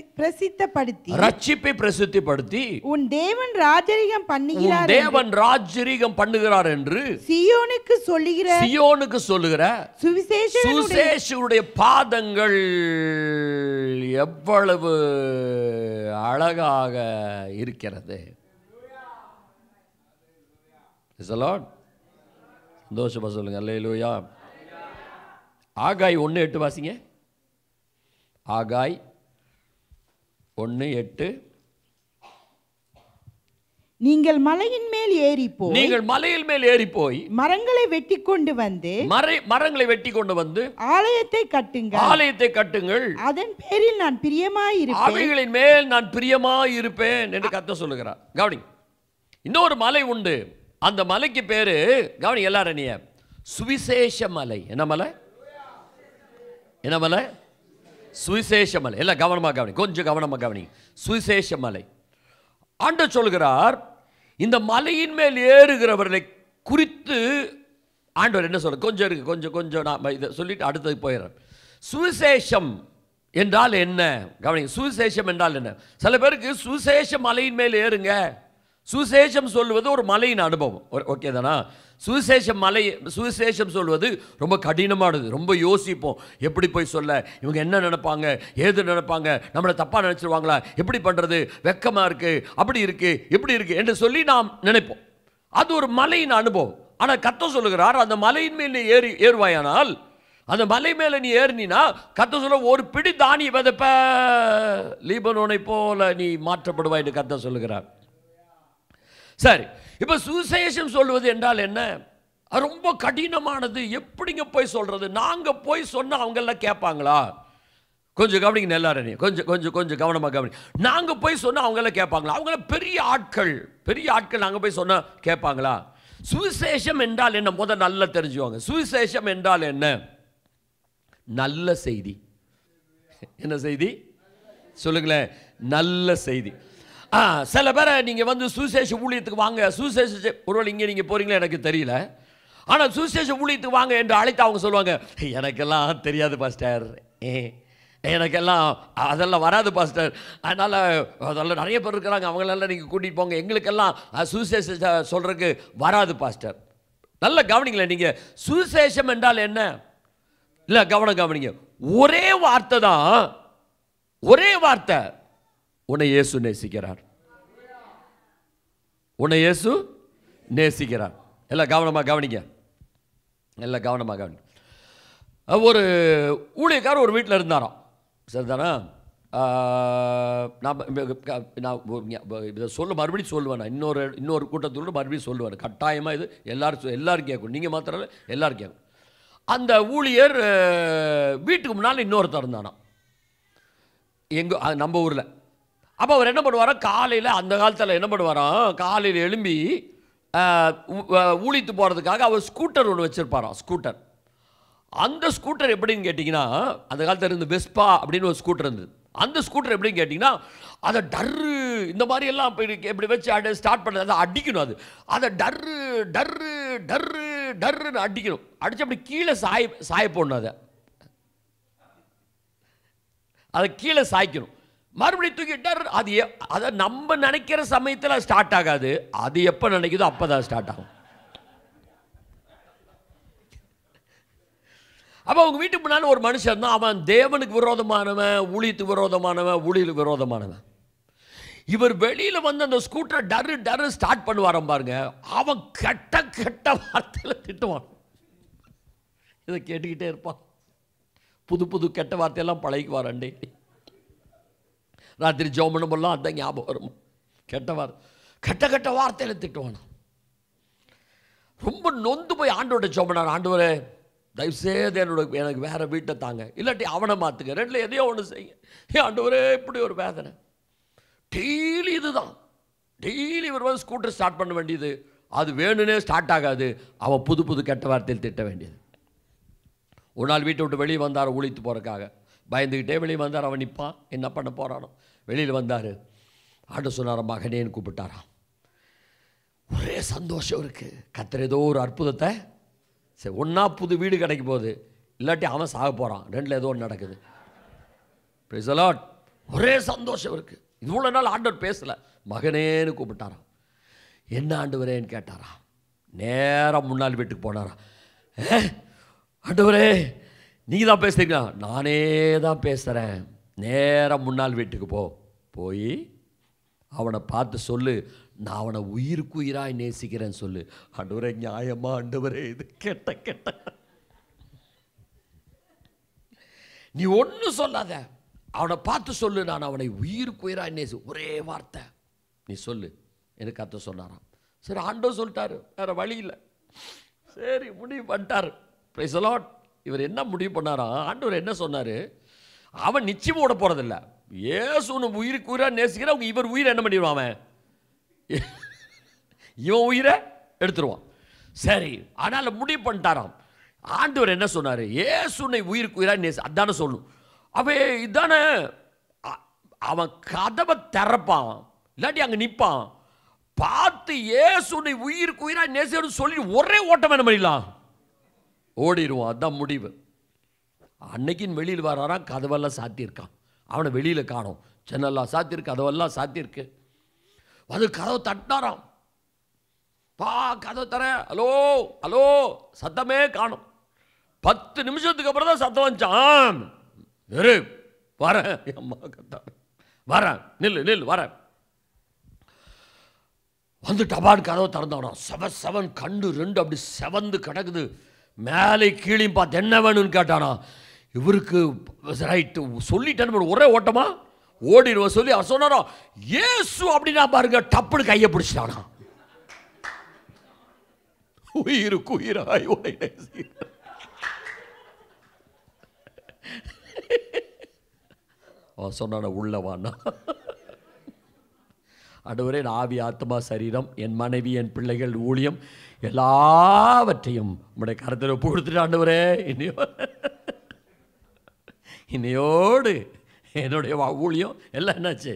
Speaker 2: பிரசித்திப்படுத்தி
Speaker 3: உன் தேவன் ராஜரீகம்
Speaker 2: பண்ணுகிறார் என்று
Speaker 3: சியோனுக்கு சொல்லுகிற
Speaker 2: சுவிசேஷனுடைய பாதங்கள் எவ்வளவு அழகாக இருக்கிறது. சந்தோஷமா சொல்லுங்க அல்லேலூயா. ஆகாய் 1:8 வாசிங்க. ஆகாய் 1:8.
Speaker 3: நீங்கள் மலையின் மேல் ஏறி போய் மரங்களை வெட்டி கொண்டு வந்து ஆலயத்தை கட்டுங்கள் அதன் பேரில் நான் பிரியமாயிருப்பேன்
Speaker 2: அவைகளின் மேல் நான் பிரியமாயிருப்பேன் என்று கர்த்தர் சொல்லுகிறார். கவனிங்க, இன்னொரு மலை உண்டு. அந்த மலைக்கு பேரு கவனி எல்லாரும் நீ சுவிசேஷ மலை. என்ன மலை? என்ன மலை? சுவிசேஷ மலை. எல்லாம் கவனமா கவனி, கொஞ்சம் கவனமா கவனி. சுவிசேஷ மலை. ஆண்டவர் சொல்கிறார், இந்த மலையின் மேல் ஏறுகிறவர்களை குறித்து ஆண்டவர் என்ன சொல்ற? கொஞ்சம் இருக்கு, கொஞ்சம் நான் இதை சொல்லிட்டு அடுத்தது போயிடுறேன். சுவிசேஷம் என்றால் என்ன? கவனிங்க, சுவிசேஷம் என்றால் என்ன? சில பேருக்கு சுவிசேஷ மலையின் மேல் ஏறுங்க. சுவிசேஷம் சொல்வது ஒரு மலையின் அனுபவம், ஓகே தானா? சுவிசேஷம் சொல்வது ரொம்ப கடினமானது. ரொம்ப யோசிப்போம், எப்படி போய் சொல்ல, இவங்க என்ன நினைப்பாங்க, ஏது நினைப்பாங்க, நம்மளை தப்பாக நினச்சிருவாங்களா, எப்படி பண்ணுறது, வெக்கமாக இருக்குது, அப்படி இருக்குது, இப்படி இருக்குது என்று சொல்லி நாம் நினைப்போம். அது ஒரு மலையின் அனுபவம். ஆனால் கர்த்தர் சொல்லுகிறார், அந்த மலையின் மேல் நீ ஏறுவாயானால், அந்த மலை மேலே நீ ஏறினா கர்த்தர் சொல்ல ஒரு பிடி தானிய விதைப்ப, லீபனோனை போல நீ மாற்றப்படுவாய் என்று கர்த்தர் சொல்லுகிறார். சரி, இப்போ சுவிசேஷம் சொல்வது என்றால் என்ன? ரொம்ப கடினமானது. எப்படிங்க போய் சொல்றது? நாங்கள் போய் சொன்னால் அவங்கெல்லாம் கேட்பாங்களா? கொஞ்சம் கவனிங்க எல்லாரும், கொஞ்சம் கவனமாக கவனி. நாங்கள் போய் சொன்னால் அவங்கெல்லாம் கேட்பாங்களா? அவங்களாம் பெரிய ஆட்கள் நாங்கள் போய் சொன்னால் கேட்பாங்களா? சுவிசேஷம் என்றால் என்ன? முதல் நல்லா தெரிஞ்சுவாங்க. சுவிசேஷம் என்றால் என்ன? நல்ல செய்தி. என்ன செய்தி சொல்லுங்களேன்? நல்ல செய்தி. சில பேரை நீங்கள் வந்து சுவிசேஷ ஊழியத்துக்கு வாங்க, சுவிசேஷ ஒருவேளை இங்கே நீங்கள் போகிறீங்களா எனக்கு தெரியல, ஆனால் சுவிசேஷ ஊழியத்துக்கு வாங்க என்று அழைத்து அவங்க சொல்லுவாங்க, எனக்கெல்லாம் தெரியாது பாஸ்டர், எனக்கெல்லாம் அதெல்லாம் வராது பாஸ்டர், அதனால் அதெல்லாம் நிறைய பேர் இருக்கிறாங்க, அவங்களெல்லாம் நீங்கள் கூட்டிகிட்டு போங்க, எங்களுக்கெல்லாம் சுவிசேஷ சொல்கிறதுக்கு வராது பாஸ்டர். நல்ல கவனிங்களேன், நீங்கள் சுவிசேஷம் என்றால் என்ன? இல்லை கவனிங்க, ஒரே வார்த்தை தான், ஒரே வார்த்தை. உன்னை இயேசு நேசிக்கிறார். உன்னை இயேசு நேசிக்கிறார். எல்லாம் கவனமாக கவனிங்க, எல்லாம் கவனமாக கவனிங்க. ஒரு ஊழியக்காரர் ஒரு வீட்டில் இருந்தாராம், சரிதானா? நான் இதை மறுபடியும் சொல்லுவேன். நான் இன்னொரு கூட்டத்தோடு மறுபடியும் சொல்லுவேன் கட்டாயமாக. இது எல்லாரும் கேட்கணும், நீங்கள் மாத்திரம் இல்லை, எல்லாரும் கேட்கணும். அந்த ஊழியர் வீட்டுக்கு முன்னால் இன்னொருத்தர் இருந்தானா நம்ம ஊரில். அப்போ அவர் என்ன பண்ணுவாரோ, காலையில் அந்த காலத்தில் என்ன பண்ணுவாராம், காலையில் எழும்பி ஊழித்து போகிறதுக்காக அவர் ஸ்கூட்டர் ஒன்று வச்சுருப்பாராம். ஸ்கூட்டர், அந்த ஸ்கூட்டர் எப்படின்னு கேட்டிங்கன்னா, அந்த காலத்தில் இருந்து வெஸ்பா அப்படின்னு ஒரு ஸ்கூட்டர் இருந்தது. அந்த ஸ்கூட்டர் எப்படின்னு கேட்டிங்கன்னா, அதை டர்ரு இந்த மாதிரி எல்லாம் இப்படி வச்சு ஸ்டார்ட் பண்ணது, அதை அடிக்கணும். அதை டர்ரு டர்ரு டர்ரு டர்ருன்னு அடிக்கணும். அடித்து அப்படி கீழே சாய போடணும். அதை கீழே சாய்க்கணும். மறுபடியும் தூக்கிட்டார். அதை நம்ம நினைக்கிற சமயத்தில் ஸ்டார்ட் ஆகாது. அது எப்போ நினைக்குதோ அப்போ தான் ஸ்டார்ட் ஆகும். அப்போ அவங்க வீட்டுக்கு முன்னாடி ஒரு மனுஷன் தான், அவன் தேவனுக்கு விரோதமானவன், ஊழியத்துக்கு விரோதமானவன், ஊழியலுக்கு விரோதமானவன். இவர் வெளியில் வந்து அந்த ஸ்கூட்டரை டர்ரு டர்ரு ஸ்டார்ட் பண்ணுவாராம் பாருங்க. அவன் கெட்ட வார்த்தையில் திட்டுவான். இதை கேட்டுக்கிட்டே இருப்பான். புது கெட்ட வார்த்தையெல்லாம் பழகிக்குவாரண்டே. ராத்திரி ஜோமனமெல்லாம் அந்த ஞாபகம் வரும். கெட்ட வார்த்தையில் திட்டுவான். ரொம்ப நொந்து போய் ஆண்டோட ஜோமனார், ஆண்டவரே தயவுசெய்து எனக்கு வேற வீட்டை தாங்க, இல்லாட்டி அவனை மாற்றுங்க, ரெண்டில் எதையோ ஒன்று செய்ய. ஆண்டவரே இப்படி ஒரு வேதனை. டெய்லி இதுதான். டெய்லி இவர் வந்து ஸ்கூட்டர் ஸ்டார்ட் பண்ண வேண்டியது, அது வேணும்னே ஸ்டார்ட் ஆகாது. அவன் புது கெட்ட வார்த்தையில் திட்ட வேண்டியது. ஒரு நாள் வீட்டை விட்டு வெளியே வந்தார் ஊழித்து போகிறக்காக. பயந்துக்கிட்டே வெளியே வந்தார். அவன் நிற்பான், என்ன பண்ண போகிறானோ. வெளியில் வந்தார். ஆண்டு சொன்னார், மகனேன்னு கூப்பிட்டாராம். ஒரே சந்தோஷம் இருக்கு. கர்த்தர் ஏதோ ஒரு அற்புதத்தை சரி, ஒன்றா புது வீடு கிடைக்க போகுது, இல்லாட்டி அவன் சாக போகிறான், ரெண்டில் ஏதோ ஒன்று நடக்குது. Praise the lord. ஒரே சந்தோஷம் இருக்கு. இவ்வளோ நாள் ஆண்டவர் பேசலை, மகனேன்னு கூப்பிட்டாராம். என்ன ஆண்டவரேன்னு கேட்டாராம். நேராக முன்னாள் வீட்டுக்கு போனாராம். ஆண்டவரே நீங்கள் தான் பேசுறீங்களா? நானே தான் பேசுகிறேன். நேராக முன்னாள் வீட்டுக்கு போய் அவனை பார்த்து சொல்லு, நான் அவனை உயிருக்கு உயிராக நேசிக்கிறேன்னு சொல்லு. ஆண்டவரே நியாயமா ஆண்டவரே, இது கெட்ட நீ ஒன்றும் சொல்லாத, அவனை பார்த்து சொல்லு, நான் அவனை உயிருக்கு உயிராக நேசி. ஒரே வார்த்தை நீ சொல்லு எனக்கு அர்த்தம் சொன்னாராம். சரி, ஆண்டவர் சொல்லிட்டாரு, வேறு வழி இல்லை. சரி, முடிவு பண்ணிட்டார். Praise the lord. இவர் என்ன முடிவு பண்ணாராம்? ஆண்டவர் என்ன சொன்னார்? அவன் நிச்சயமாக விட போகிறதில்ல. இயேசுன்னு உயிருக்கு உயிராக நேசிக்கிற அவங்க இவர் உயிரை என்ன பண்ணிடுவான்? அவன் இவன் உயிரை எடுத்துருவான். சரி, ஆனால் முடிவு பண்ணிட்டாராம். ஆண்டவர் என்ன சொன்னார்? இயேசுனை உயிருக்கு உயிராக நேசி, அதானே சொல்லணும். அவன் இதானே அவன் கதவை திறப்பான், இல்லாட்டி அங்கே நிற்பான், பார்த்து இயேசுனை உயிருக்கு உயிராக நேசின்னு சொல்லி ஒரே ஓட்டம் என்ன பண்ணிடலாம், ஓடிடுவான். அதுதான் முடிவு. அன்னைக்கின் வெளியில் வரான், கதவெல்லாம் சாத்தியிருக்கான். அவனை வெளியில் காணோம், ஜன்னல்லாம் சாத்தியிருக்கு, கதவெல்லாம் சாத்தியிருக்கு. அது கதவை தட்டினாராம். கதவை தர, ஹலோ ஹலோ, சத்தமே காணும். 10 நிமிஷத்துக்கு அப்புறம் தான் சத்தம் வந்துச்சான். வரேன், அம்மா கத்தார், வரேன், நில்லு வரேன். வந்து டபான் கதவை திறந்தானா. செவன் கண்டு 2 அப்படி செவந்து கிடக்குது. மேலே கீழையும் பார்த்து என்ன வேணும்னு கேட்டானா. இவருக்கு ரைட்டு சொல்லிட்டேன்னு ஒரே ஓட்டமா ஓடிடுவோம் சொல்லி அவர் சொன்னாரோ, இயேசு அப்படின்னா பாருங்க, டப்புனு கையை பிடிச்சிட்டானா. உயிருக்கு உயிராய் உன்னை நேசிக்கிறேன். அவன் சொன்னான, உள்ளவானா. ஆண்டவரே, என் ஆவி, ஆத்மா, சரீரம், என் மனைவி, என் பிள்ளைகள், ஊழியம் எல்லாவற்றையும் உம்முடைய கரத்தில் ஒப்பு கொடுத்துட்டு ஆண்டவரே, இன்னையோடு என்னுடைய ஊழியம் எல்லாம் என்னாச்சு?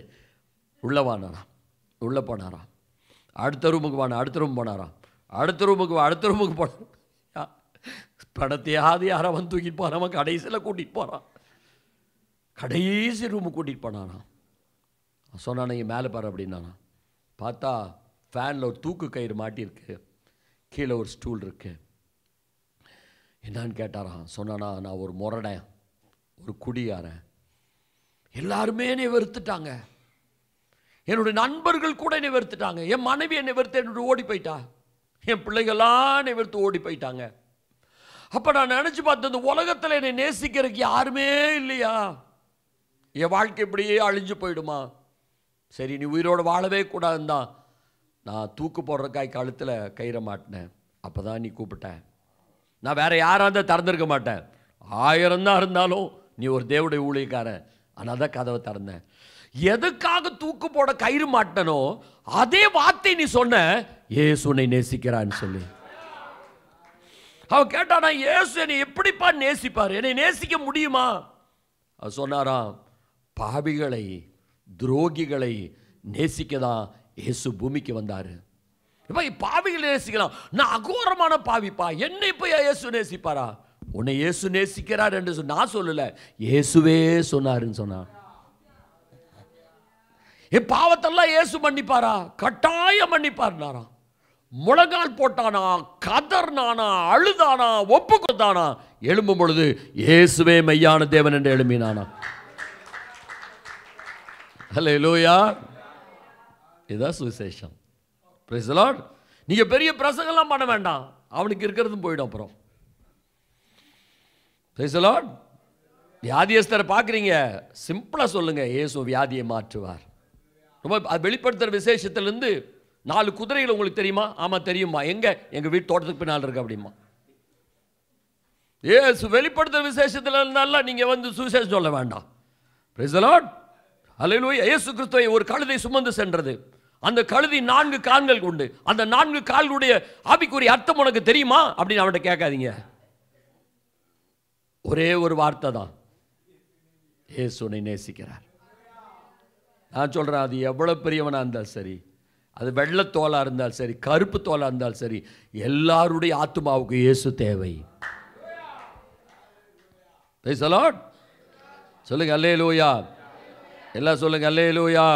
Speaker 2: உள்ளே போனாராம். அடுத்த ரூமுக்கு அடுத்த ரூம் போனாராம். அடுத்த ரூமுக்கு போனான். படத்தையாவது யாரை வந்து தூக்கிட்டு போறான், கடைசியில் கூட்டிகிட்டு போகிறான். கடைசி ரூமுக்கு கூட்டிகிட்டு போனாராம். சொன்னான், இங்கே மேலே பாரு அப்படின்னானா. பார்த்தா ஃபேனில் ஒரு தூக்கு கயிறு மாட்டியிருக்கு, கீழே ஒரு ஸ்டூல் இருக்கு. என்னான்னு கேட்டாரான். சொன்னானா, நான் ஒரு முரடன், ஒரு குடியாரன், எல்லாருமே என்னை வெறுத்துட்டாங்க, என்னுடைய நண்பர்கள் கூட என்னை வெறுத்துட்டாங்க, என் மனைவி என்னை வெறுத்து என்னோட ஓடி போயிட்டா, என் பிள்ளைகள்லாம் என்னை வெறுத்து ஓடி போயிட்டாங்க. அப்போ நான் நினச்சி பார்த்தேன், இந்த உலகத்தில் என்னை நேசிக்கிறதுக்கு யாருமே இல்லையா, என் வாழ்க்கை இப்படியே அழிஞ்சு போயிடுமா. சரி, நீ உயிரோடு வாழவே கூடாதுன்னு தான் நான் தூக்கு போடுறக்காய் கழுத்தில் கயிறை மாட்டினேன். அப்போ தான் நீ கூப்பிட்டேன். நான் வேறு யாராக இருந்தால் திறந்துருக்க மாட்டேன். 1000 தான் இருந்தாலும் நீ ஒரு தேவனுடைய ஊழியக்காரன், ஆனால் தான் கதவை திறந்தேன். எதுக்காக தூக்கு போட கயிறு மாட்டனோ அதே வார்த்தை நீ சொன்ன, இயேசு உன்னை நேசிக்கிறான்னு சொல்லி. அவன் கேட்டானா, இயேசு என்னை எப்படிப்பா நேசிப்பார், என்னை நேசிக்க முடியுமா? அவர் சொன்னாராம், பாவிகளை, துரோகிகளை நேசிக்க தான் இயேசு பூமிக்கு வந்தார். இப்போ பாவிகளை நேசிக்கலாம். நான் அகோரமான பாவிப்பா, என்னை இப்போ இயேசு நேசிப்பாரா? உன்னை இயேசு நேசிக்கிறார் என்று நான் சொல்லலை, இயேசுவே சொன்னாருன்னு சொன்னார். என் பாவத்தெல்லாம் இயேசு மன்னிப்பாரா? கட்டாயம் மன்னிப்பார்னாரா. முழங்கால் போட்டானா, கதர்னானா, அழுதானா, ஒப்பு கொடுத்தானா, எழும்பும் பொழுது இயேசுவே மெய்யான தேவன் என்று எழும்பினானா. ஹல்லேலூயா. இதுதான் சுவிசேஷம். Praise the lord. நீங்க பெரிய பிரசங்கம்லாம் பண்ண வேண்டாம், அவனுக்கு இருக்கிறதும் போயிடும். அப்புறம் பிரைஸ் தி லார்ட். வியாதியஸ்தரை பார்க்குறீங்க, சிம்பிளாக சொல்லுங்க, இயேசு வியாதியை மாற்றுவார். ரொம்ப வெளிப்படுத்துகிற விசேஷத்துலேருந்து 4 குதிரைகள் உங்களுக்கு தெரியுமா? ஆமாம் தெரியுமா. எங்கே? எங்கள் வீட்டு தோட்டத்துக்கு பின்னால் இருக்கு அப்படிமா. ஏசு வெளிப்படுத்துகிற விசேஷத்தில் இருந்தாலும் நீங்கள் வந்து சுவிசேஷம் சொல்ல வேண்டாம். Praise the lord. அல்லேலூயா. இயேசு கிறிஸ்துவை ஒரு கழுதை சுமந்து சென்றது. அந்த கழுதை 4 கால்கள் உண்டு. அந்த 4 கால்களுடைய ஆவிக்குரிய அர்த்தம் உனக்கு தெரியுமா அப்படின்னு அவன்கிட்ட கேட்காதீங்க. ஒரே ஒரு வார்த்தை தான், இயேசு உன்னை நேசிக்கிறார். நான் சொல்கிறேன், அது எவ்வளோ பெரியவனாக இருந்தால் சரி, அது வெள்ளத்தோலாக இருந்தாலும் சரி, கருப்பு தோலாக இருந்தாலும் சரி, எல்லாருடைய ஆத்துமாவுக்கு இயேசு தேவை. Praise the Lord. சொல்லுங்க அல்லேலூயா. எல்லாம் சொல்லுங்க அல்லேலூயா.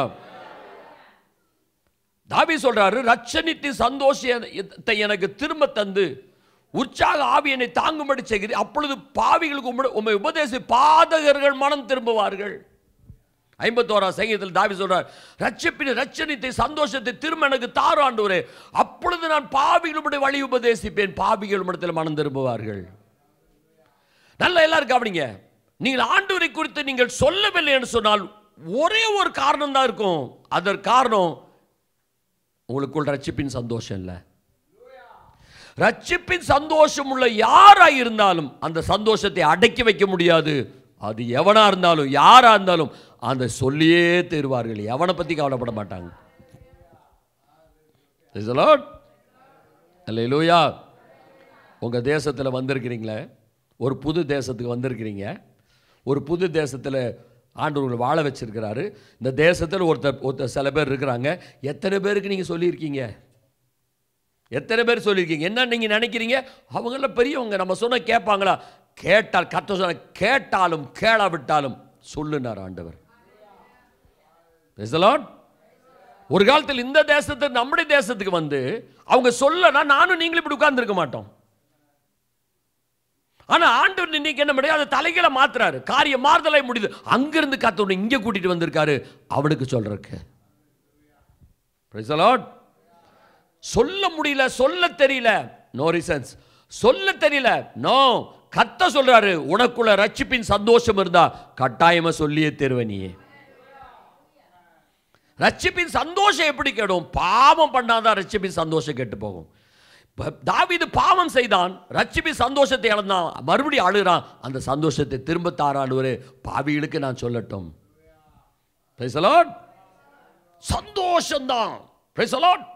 Speaker 2: தாவீது சொல்றாரு, ரட்சணித்தின் சந்தோஷத்தை எனக்கு திரும்ப தந்து உற்சாக ஆவி என்னை தாங்கும்படி செய்கிறேன், அப்பொழுது பாவிகளுக்கு உம்மை உபதேசி பாதகர்கள் மனம் திரும்புவார்கள். 51ஆம் சங்கீதத்தில் தாவீது சொல்றார், ரட்சணித்தை சந்தோஷத்தை திரும்ப எனக்கு தாரும் ஆண்டவரே, அப்பொழுது நான் பாவிகளுடைய வழி உபதேசிப்பேன், பாவிகள் இடத்தில் மனம் திரும்புவார்கள். நல்லா எல்லாரும் கவனிங்க. நீங்கள் ஆண்டவரை குறித்து நீங்கள் சொல்லவில்லை என்று சொன்னால் ஒரே ஒரு காரணம் தான் இருக்கும். அதற்கு காரணம் உங்களுக்குள் ரட்சிப்பின் சந்தோஷம் இல்லை. ரட்சிப்பின் சந்தோஷம் உள்ள யாராக இருந்தாலும் அந்த சந்தோஷத்தை அடக்கி வைக்க முடியாது. அது எவனா இருந்தாலும் யாரா இருந்தாலும் அந்த சொல்லியே தருவார்கள். எவனை பத்தி கவலைப்பட மாட்டாங்க. அல்லேலூயா. உங்க தேசத்தில் வந்திருக்கிறீங்களே, ஒரு புது தேசத்துக்கு வந்திருக்கிறீங்க. ஒரு புது தேசத்தில் ஆண்டவர் வாழ வச்சிருக்கிறாரு. இந்த தேசத்தில் ஒருத்தர் சில பேர் இருக்கிறாங்க. எத்தனை பேருக்கு நீங்கள் சொல்லியிருக்கீங்க? எத்தனை பேர் சொல்லியிருக்கீங்க? என்ன நீங்கள் நினைக்கிறீங்க? அவங்கள பெரியவங்க, நம்ம சொன்ன கேட்பாங்களா? கேட்டால் கர்த்தர் சொன்ன கேட்டாலும் கேளாவிட்டாலும் சொல்லுனார் ஆண்டவர். Praise the Lord. ஒரு காலத்தில் இந்த தேசத்துக்கு நம்முடைய தேசத்துக்கு வந்து அவங்க சொல்லனா நானும் நீங்களும் இப்படி உட்கார்ந்துருக்க மாட்டோம். ஆனா ஆண்டவர் இன்னைக்கு என்ன பண்ணி அதை தலைகீழ மாத்துறாரு. காரியம் மாறுதலை முடியுது. அங்கிருந்து கர்த்தர் இங்க கூட்டிட்டு வந்திருக்காரு அவனுக்கு சொல்றதுக்கு. Praise the Lord. சொல்ல முடியல, சொல்ல தெரியல, நோ ரீசன்ஸ். சொல்ல தெரியல, நோ. கர்த்தர் சொல்றாரு, உனக்குள்ள ரட்சிப்பின் சந்தோஷம் இருந்தா கட்டாயமா சொல்லியே தருவ. நீ ரட்சிப்பின் சந்தோஷம் எப்படி கேடும்? பாவம் பண்ணாதான் ரட்சிப்பின் சந்தோஷம் கெட்டு போகும். தாவீது பாவம் செய்தான், ரட்சிப்பின் சந்தோஷத்தை இழந்தான், மறுபடியும் அழுகிறான். அந்த சந்தோஷத்தை திரும்ப தாராடுவாரு. பாவிகளுக்கு நான் சொல்லட்டும். Praise the Lord. சந்தோஷம்தான். Praise the Lord.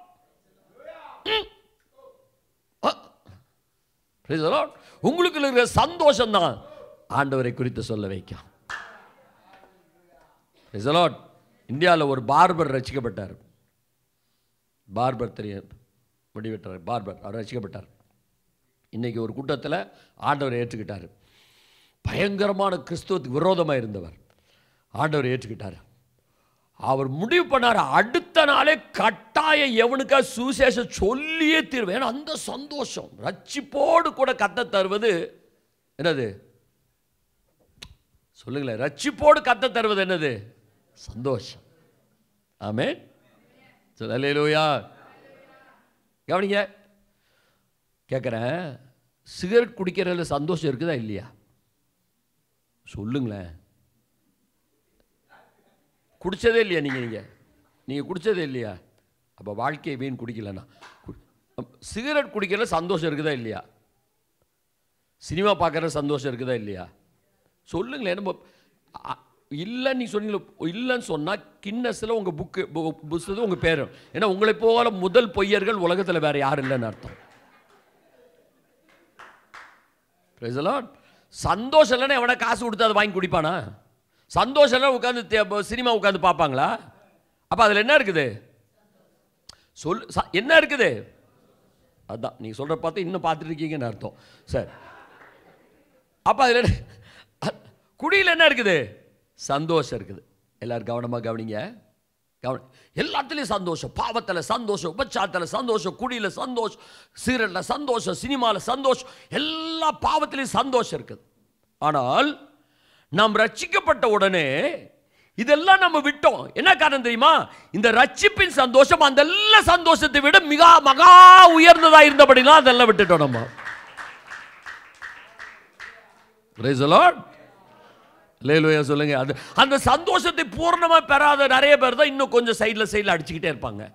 Speaker 2: Praise the Lord. உங்களுக்கு இருக்கிற சந்தோஷம் தான் ஆண்டவரை குறித்து சொல்ல வைக்கும். Praise the Lord. இந்தியாவில் ஒரு பார்பர் ரசிக்கப்பட்டார். பார்பர் தெரியும், முடிவெட்டார். பார்பர் அவர் ரசிக்கப்பட்டார். இன்னைக்கு ஒரு கூட்டத்தில் ஆண்டவரை ஏற்றுக்கிட்டார். பயங்கரமான கிறிஸ்துவத்துக்கு விரோதமாக இருந்தவர் ஆண்டவரை ஏற்றுக்கிட்டார். அவர் முடிவு பண்ணார், அடுத்த நாளே கட்டாய எவனுக்கா சுவிசேஷம் சொல்லியே தீர்வேன். அந்த சந்தோஷம் ரட்சிப்போடு கூட கத்த தருவது என்னது? சொல்லுங்களேன். ரட்சிப்போடு கத்த தருவது என்னது? சந்தோஷம். ஆமென். அல்லேலூயா. கவனிங்க, கேட்குறேன், சிகரெட் குடிக்கிறதுல சந்தோஷம் இருக்குதா இல்லையா? சொல்லுங்களேன். குடிச்சதே இல்லையா? நீங்கள் குடிச்சதே இல்லையா? அப்போ வாழ்க்கையை வீண் குடிக்கலன்னா. சிகரெட் குடிக்கிறதுல சந்தோஷம் இருக்குதா இல்லையா? சினிமா பார்க்குற சந்தோஷம் இருக்குதா இல்லையா? சொல்லுங்களேன். நம்ம இல்லைன்னு நீ சொன்னீங்க. இல்லைன்னு சொன்னால் கின்னஸில் உங்கள் புஸ்தகம் உங்கள் பேரும். ஏன்னா உங்களை போல முதல் பொய்யர்கள் உலகத்தில் வேறு யாரும் இல்லைன்னு அர்த்தம். Praise the Lord. சந்தோஷம் இல்லைன்னா எவனா காசு கொடுத்து அதை வாங்கி குடிப்பானா? சந்தோஷம் இல்லை உட்காந்து சினிமா உட்காந்து பார்ப்பாங்களா? அப்போ அதில் என்ன இருக்குது? என்ன இருக்குது? அதுதான் நீங்கள் சொல்கிற பார்த்து இன்னும் பார்த்துட்டு இருக்கீங்கன்னு அர்த்தம். சரி, அப்போ அதில் குடியில் என்ன இருக்குது? சந்தோஷம் இருக்குது. எல்லாரும் கவனமாக கவனிங்க. எல்லாத்துலேயும் சந்தோஷம். பாவத்தில் சந்தோஷம், உபச்சாரத்தில் சந்தோஷம், குடியில் சந்தோஷம், சீரலில் சந்தோஷம், சினிமாவில் சந்தோஷம், எல்லா பாவத்திலையும் சந்தோஷம் இருக்குது. ஆனால் நாம் ரட்சிக்கப்பட்ட உடனே இதெல்லாம் நம்ம விட்டோம். என்ன காரணம் தெரியுமா? இந்த ரட்சிப்பின் சந்தோஷம் அந்த எல்லா சந்தோஷத்தை விட மிக மகா உயர்ந்ததா இருந்தபடினா அதெல்லாம் விட்டுட்டோம் நம்ம. Praise the Lord. அல்லேலூயா சொல்லுங்க. அந்த சந்தோஷத்தை பூர்ணமா பெறாத நிறைய பேர் தான் இன்னும் கொஞ்சம் சைடில் அடிச்சுக்கிட்டே இருப்பாங்க.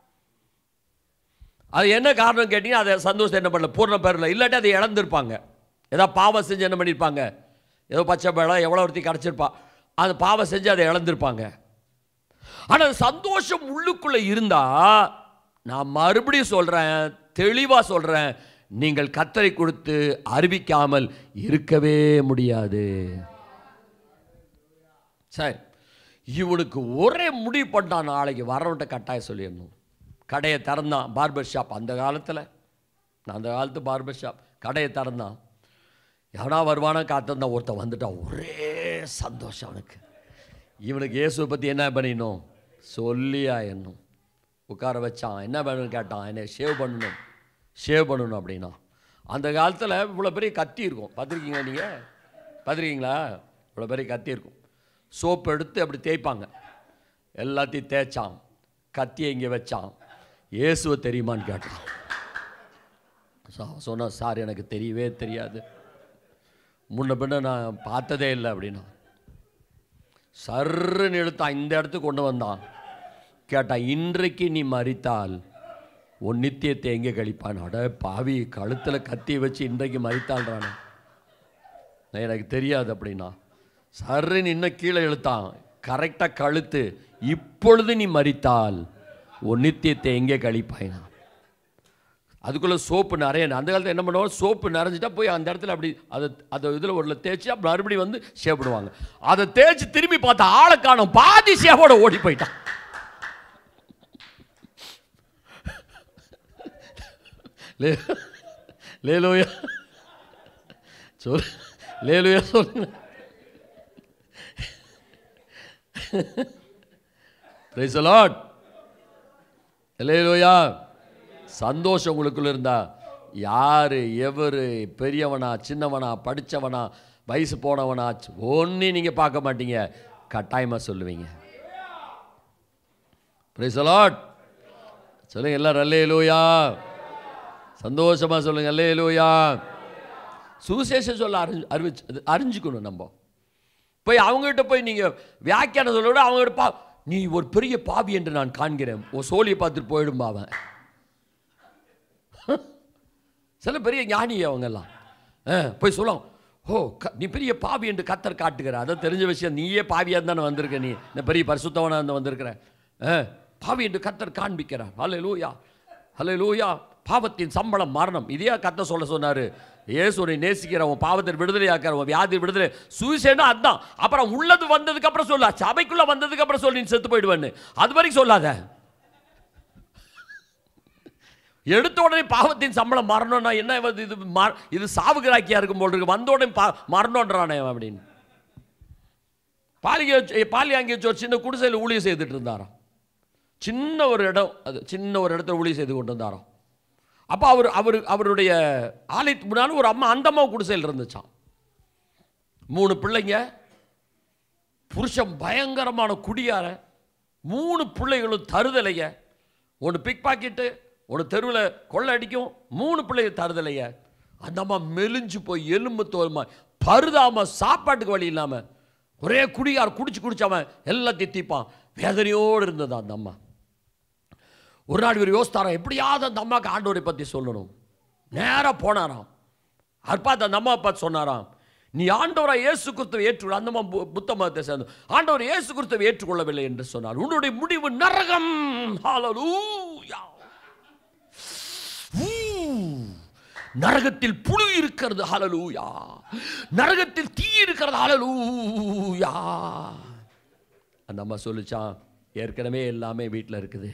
Speaker 2: அது என்ன காரணம் கேட்டீங்கன்னா, அதை சந்தோஷம் என்ன பண்ணல, பூர்ணம் பெறல. இல்லாட்டி அதை இழந்திருப்பாங்க. ஏதாவது பாவம் செஞ்சு என்ன பண்ணியிருப்பாங்க? ஏதோ பச்சை பழம் எவ்வளோ ஒருத்தி கிடச்சிருப்பா, அந்த பாவம் செஞ்சு அதை இழந்திருப்பாங்க. ஆனால் சந்தோஷம் உள்ளுக்குள்ளே இருந்தால், நான் மறுபடியும் சொல்கிறேன், தெளிவாக சொல்கிறேன், நீங்கள் கர்த்தரை கொடுத்து அறிவிக்காமல் இருக்கவே முடியாது. சரி, இவனுக்கு ஒரே முடிவு பண்ணான், நாளைக்கு வரவன்ட்ட கட்டாயம் சொல்லிடணும். கடையை திறந்தான். பார்பர் ஷாப் அந்த காலத்தில், நான் அந்த காலத்து பார்பர் ஷாப். கடையை திறந்தான். எவனா வருவானா காத்திருந்தான். ஒருத்தன் வந்துட்டான். ஒரே சந்தோஷம் அவனுக்கு. இவனுக்கு இயேசுவை பற்றி என்ன பண்ணிடணும் சொல்லியா என்னும். உட்கார வச்சான். என்ன பண்ணணும்னு கேட்டான். என்னை ஷேவ் பண்ணணும் அப்படின்னா. அந்த காலத்தில் இவ்வளோ பெரிய கத்தி இருக்கும். பார்த்துருக்கீங்களா நீங்கள்? பார்த்துருக்கீங்களா? இவ்வளோ பெரிய கத்தி இருக்கும். சோப்பு எடுத்து அப்படி தேய்ப்பாங்க. எல்லாத்தையும் தேய்ச்சான். கத்தியை இங்கே வச்சான். இயேசுவை தெரியுமான்னு கேட்டான். சொன்னான், சார் எனக்கு தெரியவே தெரியாது, முன்ன பின்ன நான் பார்த்ததே இல்லை அப்படின்னா. சர்ன்னு இழுத்தான். இந்த இடத்துக்கு கொண்டு வந்தான். கேட்டான், இன்றைக்கு நீ மரித்தால் உன் நித்தியத்தை எங்கே கழிப்பான்? அட பாவி, கழுத்தில் கத்தியை வச்சு இன்றைக்கு மரித்தாள்றானே, எனக்கு தெரியாது அப்படின்னா. சர்ன்னு இன்னும் கீழே இழுத்தான். கரெக்டாக கழுத்து. இப்பொழுது நீ மரித்தால் உன் நித்தியத்தை எங்கே கழிப்பாயினா? அதுக்குள்ளே சோப்பு நிறைய. அந்த காலத்தில் என்ன பண்ணுவாங்க, சோப்பு நிறைஞ்சிட்டா போய் அந்த இடத்துல அப்படி அதை இதில் ஒரு தேய்ச்சி மறுபடியும் வந்து ஷேவ் பண்ணுவாங்க. அதை தேய்ச்சி திரும்பி பார்த்தா ஆளை காணோம். பாதி ஷேவோட ஓடி போயிட்டான். லேலூயா சொல், லேலூயா சொல்லுங்க. Praise the Lord. ஹல்லேலூயா. சந்தோஷம் உங்களுக்குள்ள இருந்தா யாரு எவரு பெரியவனா சின்னவனா படித்தவனா வயசு போனவனா ஒன்றையும் நீங்கள் பார்க்க மாட்டீங்க, கட்டாயமாக சொல்லுவீங்க. Praise the Lord. சொல்லுங்க எல்லாரும் ஹல்லேலூயா. சந்தோஷமாக சொல்லுங்க ஹல்லேலூயா. சுவிசேஷம் சொல்ல அறிஞ்சுக்கணும். நம்ம போய் அவங்ககிட்ட போய் நீங்கள் வியாக்கியானம் சொல்ல விட அவங்ககிட்ட நீ ஒரு பெரிய பாவி என்று நான் காண்கிறேன், ஒரு சோழியை பார்த்துட்டு போயிடும்பா அவன். சில பெரிய ஞானி அவங்கெல்லாம் போய் சொல்லுவோம், ஓ நீ பெரிய பாவி என்று கர்த்தர் காட்டுகிற. அதான் தெரிஞ்ச விஷயம். நீயே பாவியாக தானே வந்திருக்க, நீ இந்த பெரிய பரிசுத்தவனாக இருந்து வந்திருக்கிற, பாவி என்று கர்த்தர் காண்பிக்கிறார். ஹல்லேலூயா, ஹல்லேலூயா. பாவத்தின் சம்பளம் மரணம். இதையா கர்த்தர் சொன்னார். இயேசுவை நேசிக்கிற உன் பாவத்தை விடுதலையாக்கிற உன் வியாதி விடுதலை. சுவிசேஷம் அதுதான். அப்புறம் உள்ளது வந்ததுக்கு அப்புறம் சொல்ல, சபைக்குள்ள வந்ததுக்கு அப்புறம் சொல்லி நீ செத்து போயிடுவேன்னு அது வரைக்கும் சொல்லாத. எடுத்த உடனே பாவத்தின் சம்பளம் மரணம்னா என்ன? இது சாவுகிராக்கியா இருக்கும் போல் இருக்கு. வந்த உடனே மரணம்ன்றானே அப்படின்னு. பாலியாங்கிய ஒரு சின்ன குடிசையில் ஊழியம் செய்துட்டு இருந்தாராம். சின்ன ஒரு இடம், அது சின்ன ஒரு இடத்துல ஊழியம் செய்து கொண்டு இருந்தாராம். அப்போ அவருடைய ஆலயத்துக்கு முன்னாலும் ஒரு அம்மா, அந்த அம்மா குடிசையில் இருந்துச்சான். 3 பிள்ளைங்க, புருஷன் பயங்கரமான குடியார, 3 பிள்ளைகளும் தருதலைய. ஒன்று பிக் பாக்கெட்டு, ஒன்று தெருவில் கொள்ளை அடிக்கும், 3 பிள்ளைங்க தருதலைய. அந்த அம்மா மெலிஞ்சு போய் எலும்பு தோல்மா பருதாம, சாப்பாட்டுக்கு வழி இல்லாமல் ஒரே குடியார் குடிச்சாமன் எல்லாத்தையும் தீப்பான். வேதனையோடு இருந்தது அந்த அம்மா. ஒரு நாள் இவர் யோசித்தாராம், எப்படியாவது அந்த அம்மாவுக்கு ஆண்டவரை பற்றி சொல்லணும். நேராக போனாராம். அவர் பார்த்து அந்த அம்மாவை பார்த்து சொன்னாராம், நீ ஆண்டவராக இயேசு கிறிஸ்துவை ஏற்றுக்கொள்ள. அந்த அம்மா புத்த மதத்தை சேர்ந்து ஆண்டவர் இயேசு கிறிஸ்துவை ஏற்றுக்கொள்ளவில்லை என்று சொன்னார். உன்னுடைய முடிவு நரகம். ஹல்லேலூயா. நரகத்தில் புழு இருக்கிறது. ஹல்லேலூயா. நரகத்தில் தீ இருக்கிறது. ஹல்லேலூயா. அந்த அம்மா சொல்லிச்சான், ஏற்கனவே எல்லாமே வீட்டில் இருக்குது,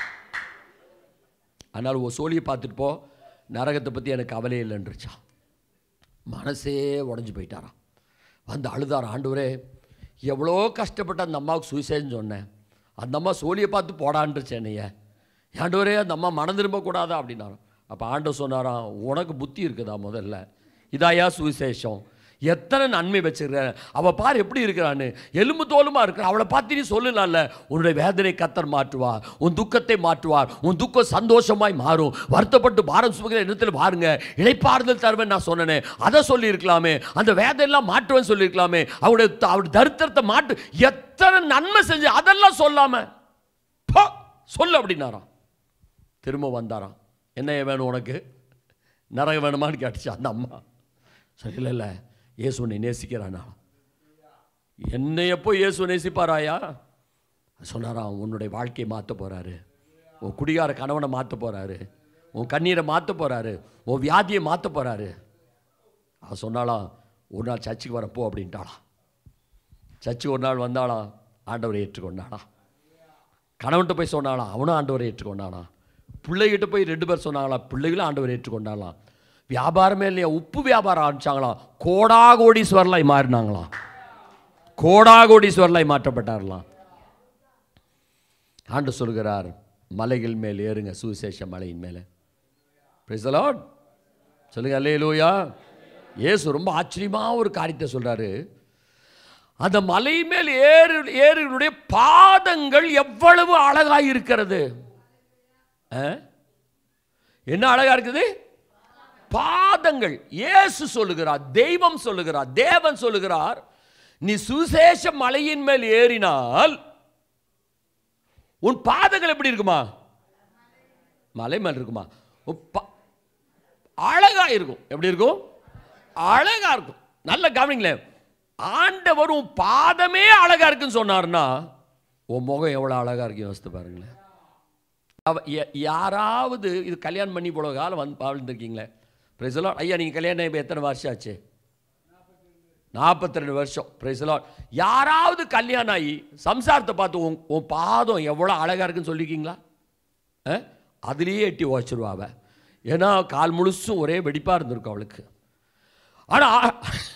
Speaker 2: அதனால் ஒரு சோழியை பார்த்துட்டு போ, நரகத்தை பற்றி எனக்கு கவலையே இல்லைன்றுச்சான். மனசே உடஞ்சி போயிட்டாராம். வந்து அழுதார், ஆண்டவரே எவ்வளோ கஷ்டப்பட்டு அந்த அம்மாவுக்கு சுவிசேஷம் சொன்னேன், அந்த அம்மா சோழியை பார்த்து போடான்றுச்சேன் என்னைய, ஆண்டவரே அந்த அம்மா மனம் திரும்பக்கூடாதா அப்படின்னாராம். அப்போ ஆண்டவர் சொன்னாராம், உனக்கு புத்தி இருக்குதா? முதல்ல இதாயா சுவிசேஷம். எத்தனை நன்மை வச்சுருக்கிறேன், அவள் பார் எப்படி இருக்கிறான்னு, எலும்பு தோலுமா இருக்கிற அவளை பார்த்து நீ சொல்லலாம்ல, உன்னுடைய வேதனை கர்த்தர் மாற்றுவார், உன் துக்கத்தை மாற்றுவார், உன் துக்கம் சந்தோஷமாய் மாறும். வருத்தப்பட்டு பாரம் சுமக்கிற இடத்துல பாருங்க, இளைப்பாறுதல் தருவேன் நான் சொன்னேனே, அதை சொல்லியிருக்கலாமே. அந்த வேதனையெல்லாம் மாற்றுவேன்னு சொல்லியிருக்கலாமே. அவருடைய தரித்திரத்தை மாற்று, எத்தனை நன்மை செஞ்சு அதெல்லாம் சொல்லாம சொல்லு அப்படின்னாராம். திரும்ப வந்தாராம், என்ன வேணும் உனக்கு, நரகம் வேணுமான்னு கேட்டுச்சு அந்த அம்மா. சரி, இல்லை இல்லை, இயேசு உன்னை நேசிக்கிறானா? என்னை எப்போ இயேசு நேசிப்பாராயா? சொன்னாராம், உன்னுடைய வாழ்க்கையை மாற்ற போகிறாரு, உன் குடிகார கணவனை மாற்ற போகிறாரு, உன் கண்ணீரை மாற்ற போகிறாரு, உன் வியாதியை மாற்ற போகிறாரு. அவன் சொன்னாலாம், ஒரு நாள் சர்ச்சுக்கு வரப்போ அப்படின்ட்டாளாம். சர்ச்சுக்கு ஒரு நாள் வந்தாளாம், ஆண்டவரை ஏற்றுக்கொண்டாளாம். கணவன்கிட்ட போய் சொன்னாலாம், அவனும் ஆண்டவரை ஏற்றுக்கொண்டானா. பிள்ளைகிட்ட போய் 2 பேர் சொன்னாங்களாம், பிள்ளைகளும் ஆண்டவர் ஏற்றுக்கொண்டாங்களாம். வியாபாரமே இல்லையா, உப்பு வியாபாரம் ஆரம்பிச்சாங்களாம், கோடாகோடீஸ்வரலாய் மாறினாங்களாம், கோடாகோடீஸ்வரலாய் மாற்றப்பட்டார்களாம். ஆண்டவர் சொல்கிறார், மலைகள் மேல் ஏறுங்க, சுவிசேஷ மலையின் மேலே. Praise the lord. சொல்லுங்க அல்லேலூயா. இயேசு ரொம்ப ஆச்சரியமாக ஒரு காரியத்தை சொல்றாரு. அந்த மலை மேல் ஏறுடைய பாதங்கள் எவ்வளவு அழகாய் இருக்கிறது. என்ன அழகா இருக்குது? பாதங்கள். இயேசு சொல்லுகிறார், தெய்வம் சொல்லுகிறார், தேவன் சொல்லுகிறார், நீ சுவிசேஷ மலையின் மேல் ஏறினால் உன் பாதங்கள் எப்படி இருக்குமா? மலை மேல் இருக்குமா? அழகா இருக்கும். எப்படி இருக்கும்? அழகா இருக்கும். நல்ல கவனிங்களேன். ஆண்டவர் உன் பாதமே அழகா இருக்குன்னு சொன்னார்னா உன் முகம் எவ்வளவு அழகா இருக்கு யோசித்து பாருங்களேன். யாராவது இது கல்யாணம் பண்ணி போல காலம் வந்து வாழ்ந்துருக்கீங்களே? Price the Lord. ஐயா, நீங்கள் கல்யாணம் இப்போ எத்தனை வருஷம் ஆச்சு? 42 வருஷம். Praise the lord. யாராவது கல்யாணம் ஆகி சம்சாரத்தை பார்த்து உன் பாதம் எவ்வளோ அழகாக இருக்குன்னு சொல்லியிருக்கீங்களா? அதுலேயே எட்டி வச்சிருவாவ. ஏன்னா கால் முழுசும் ஒரே வெடிப்பாக இருந்திருக்கும் அவளுக்கு. ஆனால்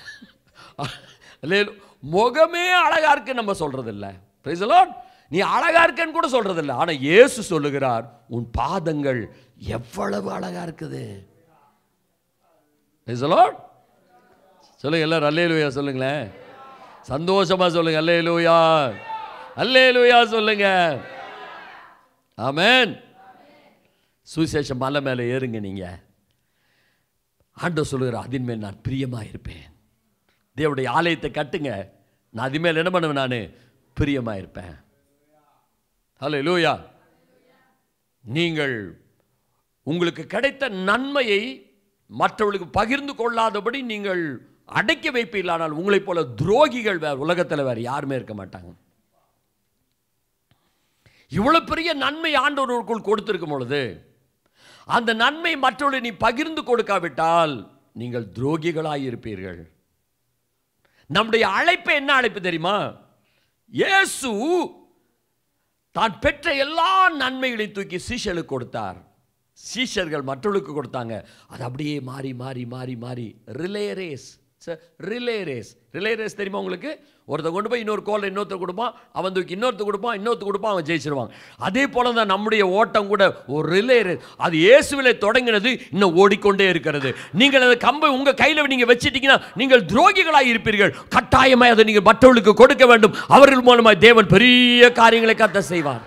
Speaker 2: முகமே அழகா இருக்குன்னு நம்ம சொல்றது இல்லை. Praise the lord. நீ அழகா இருக்கன்னு கூட சொல்றது இல்லை. ஆனால் இயேசு சொல்லுகிறார், உன் பாதங்கள் எவ்வளவு அழகா இருக்குது. Praise the lord. சொல்லுங்க எல்லாரும் அல்லேலூயா சொல்லுங்களேன். சந்தோஷமா சொல்லுங்க அல்லேலூயா, அல்லேலூயா சொல்லுங்க. ஆமென். சுவிசேஷ மலை மேலே ஏறுங்க. நீங்க ஆண்டவர் சொல்லுகிறார், அதின் மேல் நான் பிரியமா இருப்பேன். தேவனுடைய ஆலயத்தை கட்டுங்க, நான் அது மேல் என்ன பண்ணுவேன்? நான் பிரியமா இருப்பேன். அல்லேலூயா. நீங்கள் உங்களுக்கு கிடைத்த நன்மையை மற்றவர்களுக்கு பகிர்ந்து கொள்ளாதபடி நீங்கள் அடக்கி வைப்பீர்களானால் உங்களைப் போல துரோகிகள் உலகத்தில் வேறு யாருமே இருக்க மாட்டாங்க. இவ்வளவு பெரிய நன்மை ஆண்டவருக்குள் கொடுத்திருக்கும் பொழுது அந்த நன்மை மற்றவர்களை நீ பகிர்ந்து கொடுக்காவிட்டால் நீங்கள் துரோகிகளாய் இருப்பீர்கள். நம்முடைய அழைப்பு என்ன அழைப்பு தெரியுமா? இயேசு தான் பெற்ற எல்லா நன்மைகளையும் தூக்கி சீஷர்களுக்கு கொடுத்தார். சீஷர்கள் மற்றவர்களுக்கு கொடுத்தாங்க. அது அப்படியே மாறி மாறி மாறி மாறி relay race. Relay race. Relay race தெரியுமா உங்களுக்கு? ஒருத்தர் கொண்டு போய் இன்னொரு கோலை இன்னொருத்தர் கொடுப்பான், அவன் தூக்கி இன்னொருத்தர் கொடுப்பான், அவன் ஜெயிச்சிருவான். அதே போல தான் நம்முடைய ஓட்டம் கூட ஒரு ரிலே ரேஸ். அது இயேசுவிலே தொடங்கினது, இன்னும் ஓடிக்கொண்டே இருக்கிறது. நீங்கள் அந்த கம்பை உங்கள் கையில் நீங்கள் வச்சிட்டீங்கன்னா நீங்கள் துரோகிகளாக இருப்பீர்கள். கட்டாயமாக அதை நீங்கள் மற்றவர்களுக்கு கொடுக்க வேண்டும். அவர்கள் மூலமாக தேவன் பெரிய காரியங்களை கத்த செய்வார்.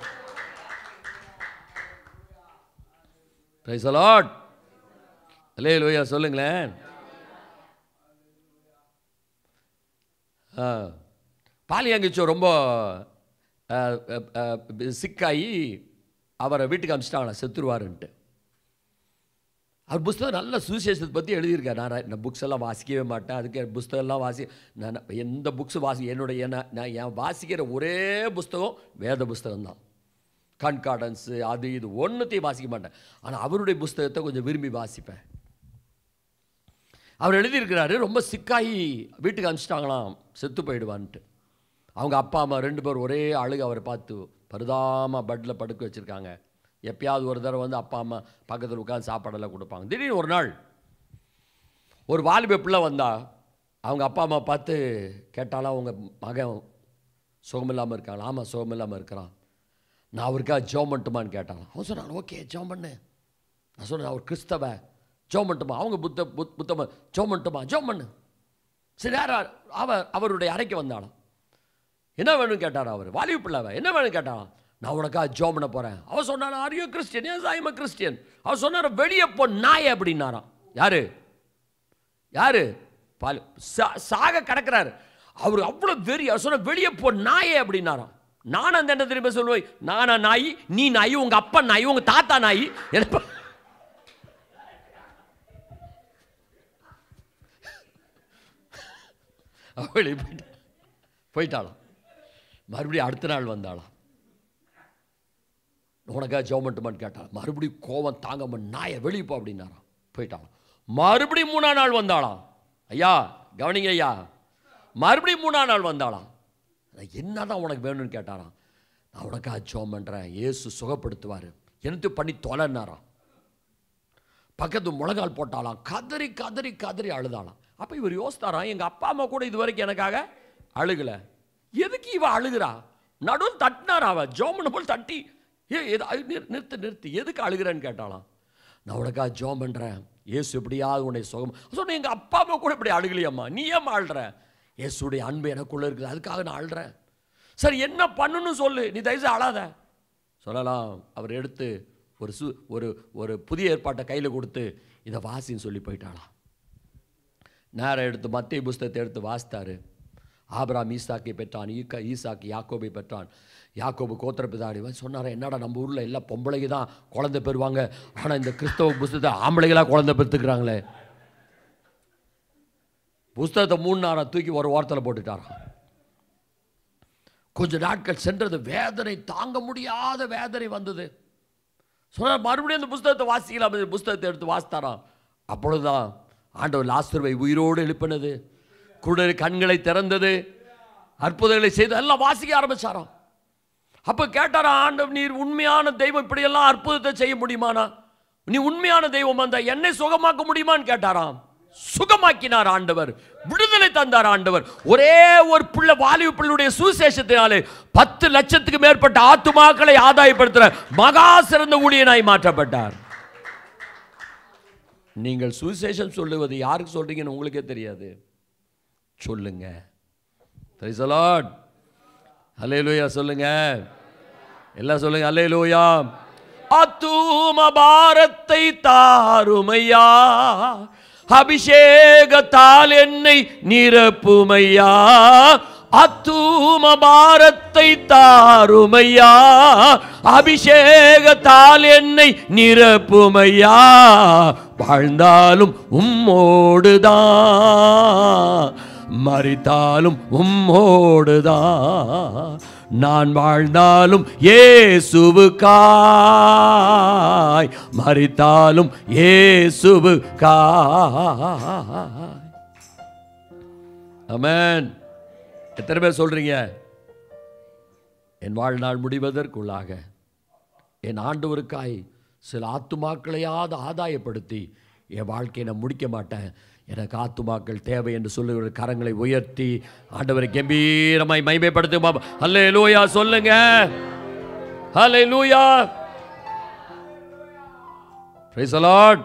Speaker 2: Price the lord. அல்லேலூயா சொல்லுங்களேன். பாலியாங்கிச்சோ ரொம்ப சிக்காயி அவரை வீட்டுக்கு அனுப்பிச்சிட்டாங்களா, செத்துருவாருன்ட்டு. அவர் புஸ்தகம் நல்ல சுவிசேஷத்தை பற்றி எழுதியிருக்கார். நான் புக்ஸ் எல்லாம் வாசிக்கவே மாட்டேன், அதுக்கு புஸ்தகம்லாம் நான் எந்த புக்ஸு நான் என் வாசிக்கிற ஒரே புஸ்தகம் வேத புஸ்தகம்தான். கண்கார்டன்ஸு அது இது ஒன்றுத்தையும் வாசிக்க மாட்டேன். ஆனால் அவருடைய புஸ்தகத்தை கொஞ்சம் விரும்பி வாசிப்பேன். அவர் எழுதியிருக்கிறாரு, ரொம்ப சிக்காகி வீட்டுக்கு அனுப்பிச்சிட்டாங்களாம், செத்து போயிடுவான்ட்டு. அவங்க அப்பா அம்மா 2 பேர் ஒரே அழுக அவரை பார்த்து பரிதாபமாக பெட்டில் படுக்க வச்சுருக்காங்க. எப்பயாவது ஒரு தடவை வந்து அப்பா அம்மா பக்கத்தில் உட்காந்து சாப்பாடெல்லாம் கொடுப்பாங்க. திடீர்னு ஒரு நாள் ஒரு வாலிப பிள்ளை வந்தா அவங்க அப்பா அம்மா பார்த்து கேட்டாலும், அவங்க மகன் சுகமில்லாமல் இருக்காங்களா? ஆமாம் சுகமில்லாமல் இருக்கிறான், நான் அவருக்காக ஜெபம் பண்ணட்டுமான்னு கேட்டாலும். அவன் சொன்னான், ஓகே ஜெபம் பண்ணு. நான் சொன்னேன், அவர் கிறிஸ்தவ, ஜெபம் பண்ணட்டுமா? அவங்க புத்தம ஜெபம் பண்ணட்டுமா? ஜெபம் பண்ணு. சரி, அவருடைய அறைக்கு வந்தாலும் என்ன வேணும்னு கேட்டாரா? அவர் வாலிப பிள்ளைவ என்ன வேணும்னு கேட்டாராம். நான் உனக்காக ஜெபம் பண்ண போகிறேன். அவன் சொன்னான், are you Christian? Yes I am Christian. அவன் சொன்னார், வெளியே போ நாயே அப்படின்னாராம். யாரு யாரு? சாக கிடக்கிறாரு அவர். அவ்வளோ வெறி. அவர் சொன்ன, வெளியே போ நாயே அப்படின்னாராம். நானும் அந்த என்ன திரும்ப சொல்லுவேன், நானா நாய், நீ நாய், உங்க அப்பா நாய், உங்க தாத்தா நாய். போயிட்டாளாம். மறுபடியும் அடுத்த நாள் வந்தாளாம். உனக்காக ஜெபம் பண்ணட்டுமான்னு கேட்டாள். மறுபடியும் கோவம் தாங்காம நாயை வெளியே போ அப்படின்னாராம். போயிட்டாளாம். மறுபடியும் 3ஆம் நாள் வந்தாளாம். ஐயா கவனிங்க ஐயா, மறுபடியும் 3ஆம் நாள் வந்தாளாம். என்னதான் உனக்கு வேணும்னு கேட்டாராம். நான் உனக்காக ஜெபம் பண்ணுறேன், இயேசு சுகப்படுத்துவார், எனக்கு பண்ணி தொலைன்னாராம். பக்கத்து முழங்கால் போட்டாலாம், கதறி கதறி கதறி அழுதாலாம். அப்போ இவர் யோசித்தாராம், எங்கள் அப்பா அம்மா கூட இது வரைக்கும் எனக்காக அழுகலை, எதுக்கு இவ அழுகிறா? நடுவில் தட்டினாரா, அவ ஜோமனை போல் தட்டி, நிறுத்து நிறுத்து, எதுக்கு அழுகிறேன்னு கேட்டாலாம். நான் உனக்காக ஜோம் பண்ணுறேன், இயேசு எப்படியாவது உன்னை சுகம் சொன்னேன். எங்கள் அப்பா அம்மா கூட இப்படி அழுகலையம்மா, நீ ஏன் அழுற? இயேசுடைய அன்பு எனக்குள்ளே இருக்குது, அதுக்காக நான் அழுறேன். சரி என்ன பண்ணணும்னு சொல்லு, நீ தயவுசெய்து அழாத சொல்லலாம். அவர் எடுத்து ஒரு புதிய ஏற்பாட்டை கையில் கொடுத்து இதை வாசின்னு சொல்லி போயிட்டாளாம். நேரம் எடுத்து மத்திய புஸ்தகத்தை எடுத்து வாசித்தாரு. ஆபிரகாம் ஈசாக்கை பெற்றான், ஈசாக்கு யாக்கோபை பெற்றான், யாக்கோபு கோத்திரப்பிதாடி சொன்னார். என்னடா நம்ம ஊரில் எல்லாம் பொம்பளைக்கு தான் குழந்தை பெறுவாங்க, ஆனால் இந்த கிறிஸ்தவ புஸ்தகத்தை ஆம்பளைகளாக குழந்தை பெற்றுக்கிறாங்களே. புஸ்தகத்தை 3 நாளாக தூக்கி ஒரு வாரத்தில் போட்டுட்டாராம். கொஞ்சம் நாட்கள் சென்றது, வேதனை தாங்க முடியாத வேதனை வந்தது. சொன்னார் மறுபடியும் அந்த புஸ்தகத்தை வாசிக்கலாம். புஸ்தகத்தை எடுத்து வாசித்தாராம். அப்பொழுதுதான் ஆண்டவர் லாசருவை உயிரோடு எழுப்பினது, குருடர் கண்களை திறந்தது, அற்புதங்களை செய்து எல்லாம் வாசிக்க ஆரம்பிச்சாராம். அப்போ கேட்டாரா, ஆண்டவர் நீர் உண்மையான தெய்வம், இப்படியெல்லாம் அற்புதத்தை செய்ய முடியுமானா? நீ உண்மையான தெய்வம் வந்த என்னை சுகமாக்க முடியுமான்னு கேட்டாராம். சுகமாக்கினார் ஆண்டவர், விடுதலை தந்தார் ஆண்டவர். ஒரே ஒரு பிள்ளை, வாலிப பிள்ளையுடைய சுவிசேஷத்தினாலே 10 லட்சத்துக்கு மேற்பட்ட ஆத்துமாக்களை ஆதாயப்படுத்துற மகா சிறந்த ஊழியனாய் மாற்றப்பட்டார். நீங்கள் சுவிசேஷம் சொல்லுவது யாருக்கு சொல்றீங்கன்னு உங்களுக்கே தெரியாது, சொல்லுங்க. பிரைஸ் தி லார்ட், ஹல்லேலூயா சொல்லுங்க, எல்லாம் சொல்லுங்க ஹல்லேலூயா. ஆத்தும பாரத்தை தாருமையா, அபிஷேகத்தால் என்னை நிரப்புமையா. ஆத்தும பாரத்தை தாருமையா, அபிஷேகத்தால் என்னை நிரப்புமையா. வாழ்ந்தாலும் உம்மோடுதான், மரித்தாலும் உம்மோடுதான். நான் வாழ்ந்தாலும் இயேசுவுக்காய், மரித்தாலும் இயேசுவுக்காய். ஆமென். எத்தனை பேர் சொல்றீங்க, என் வாழ்நாள் முடிவதற்குள்ளாக என் ஆண்டவருக்காய் சில ஆத்துமாக்களையாவது ஆதாயப்படுத்தி என் வாழ்க்கையை நான் முடிக்க மாட்டேன், எனக்கு ஆத்துமாக்கள் தேவை என்று சொல்லுகிற கரங்களை உயர்த்தி ஆண்டவரை கம்பீரமாய் மகிமைப்படுத்தும். ஹல்லேலூயா சொல்லுங்க, ஹல்லேலூயா. Price the Lord.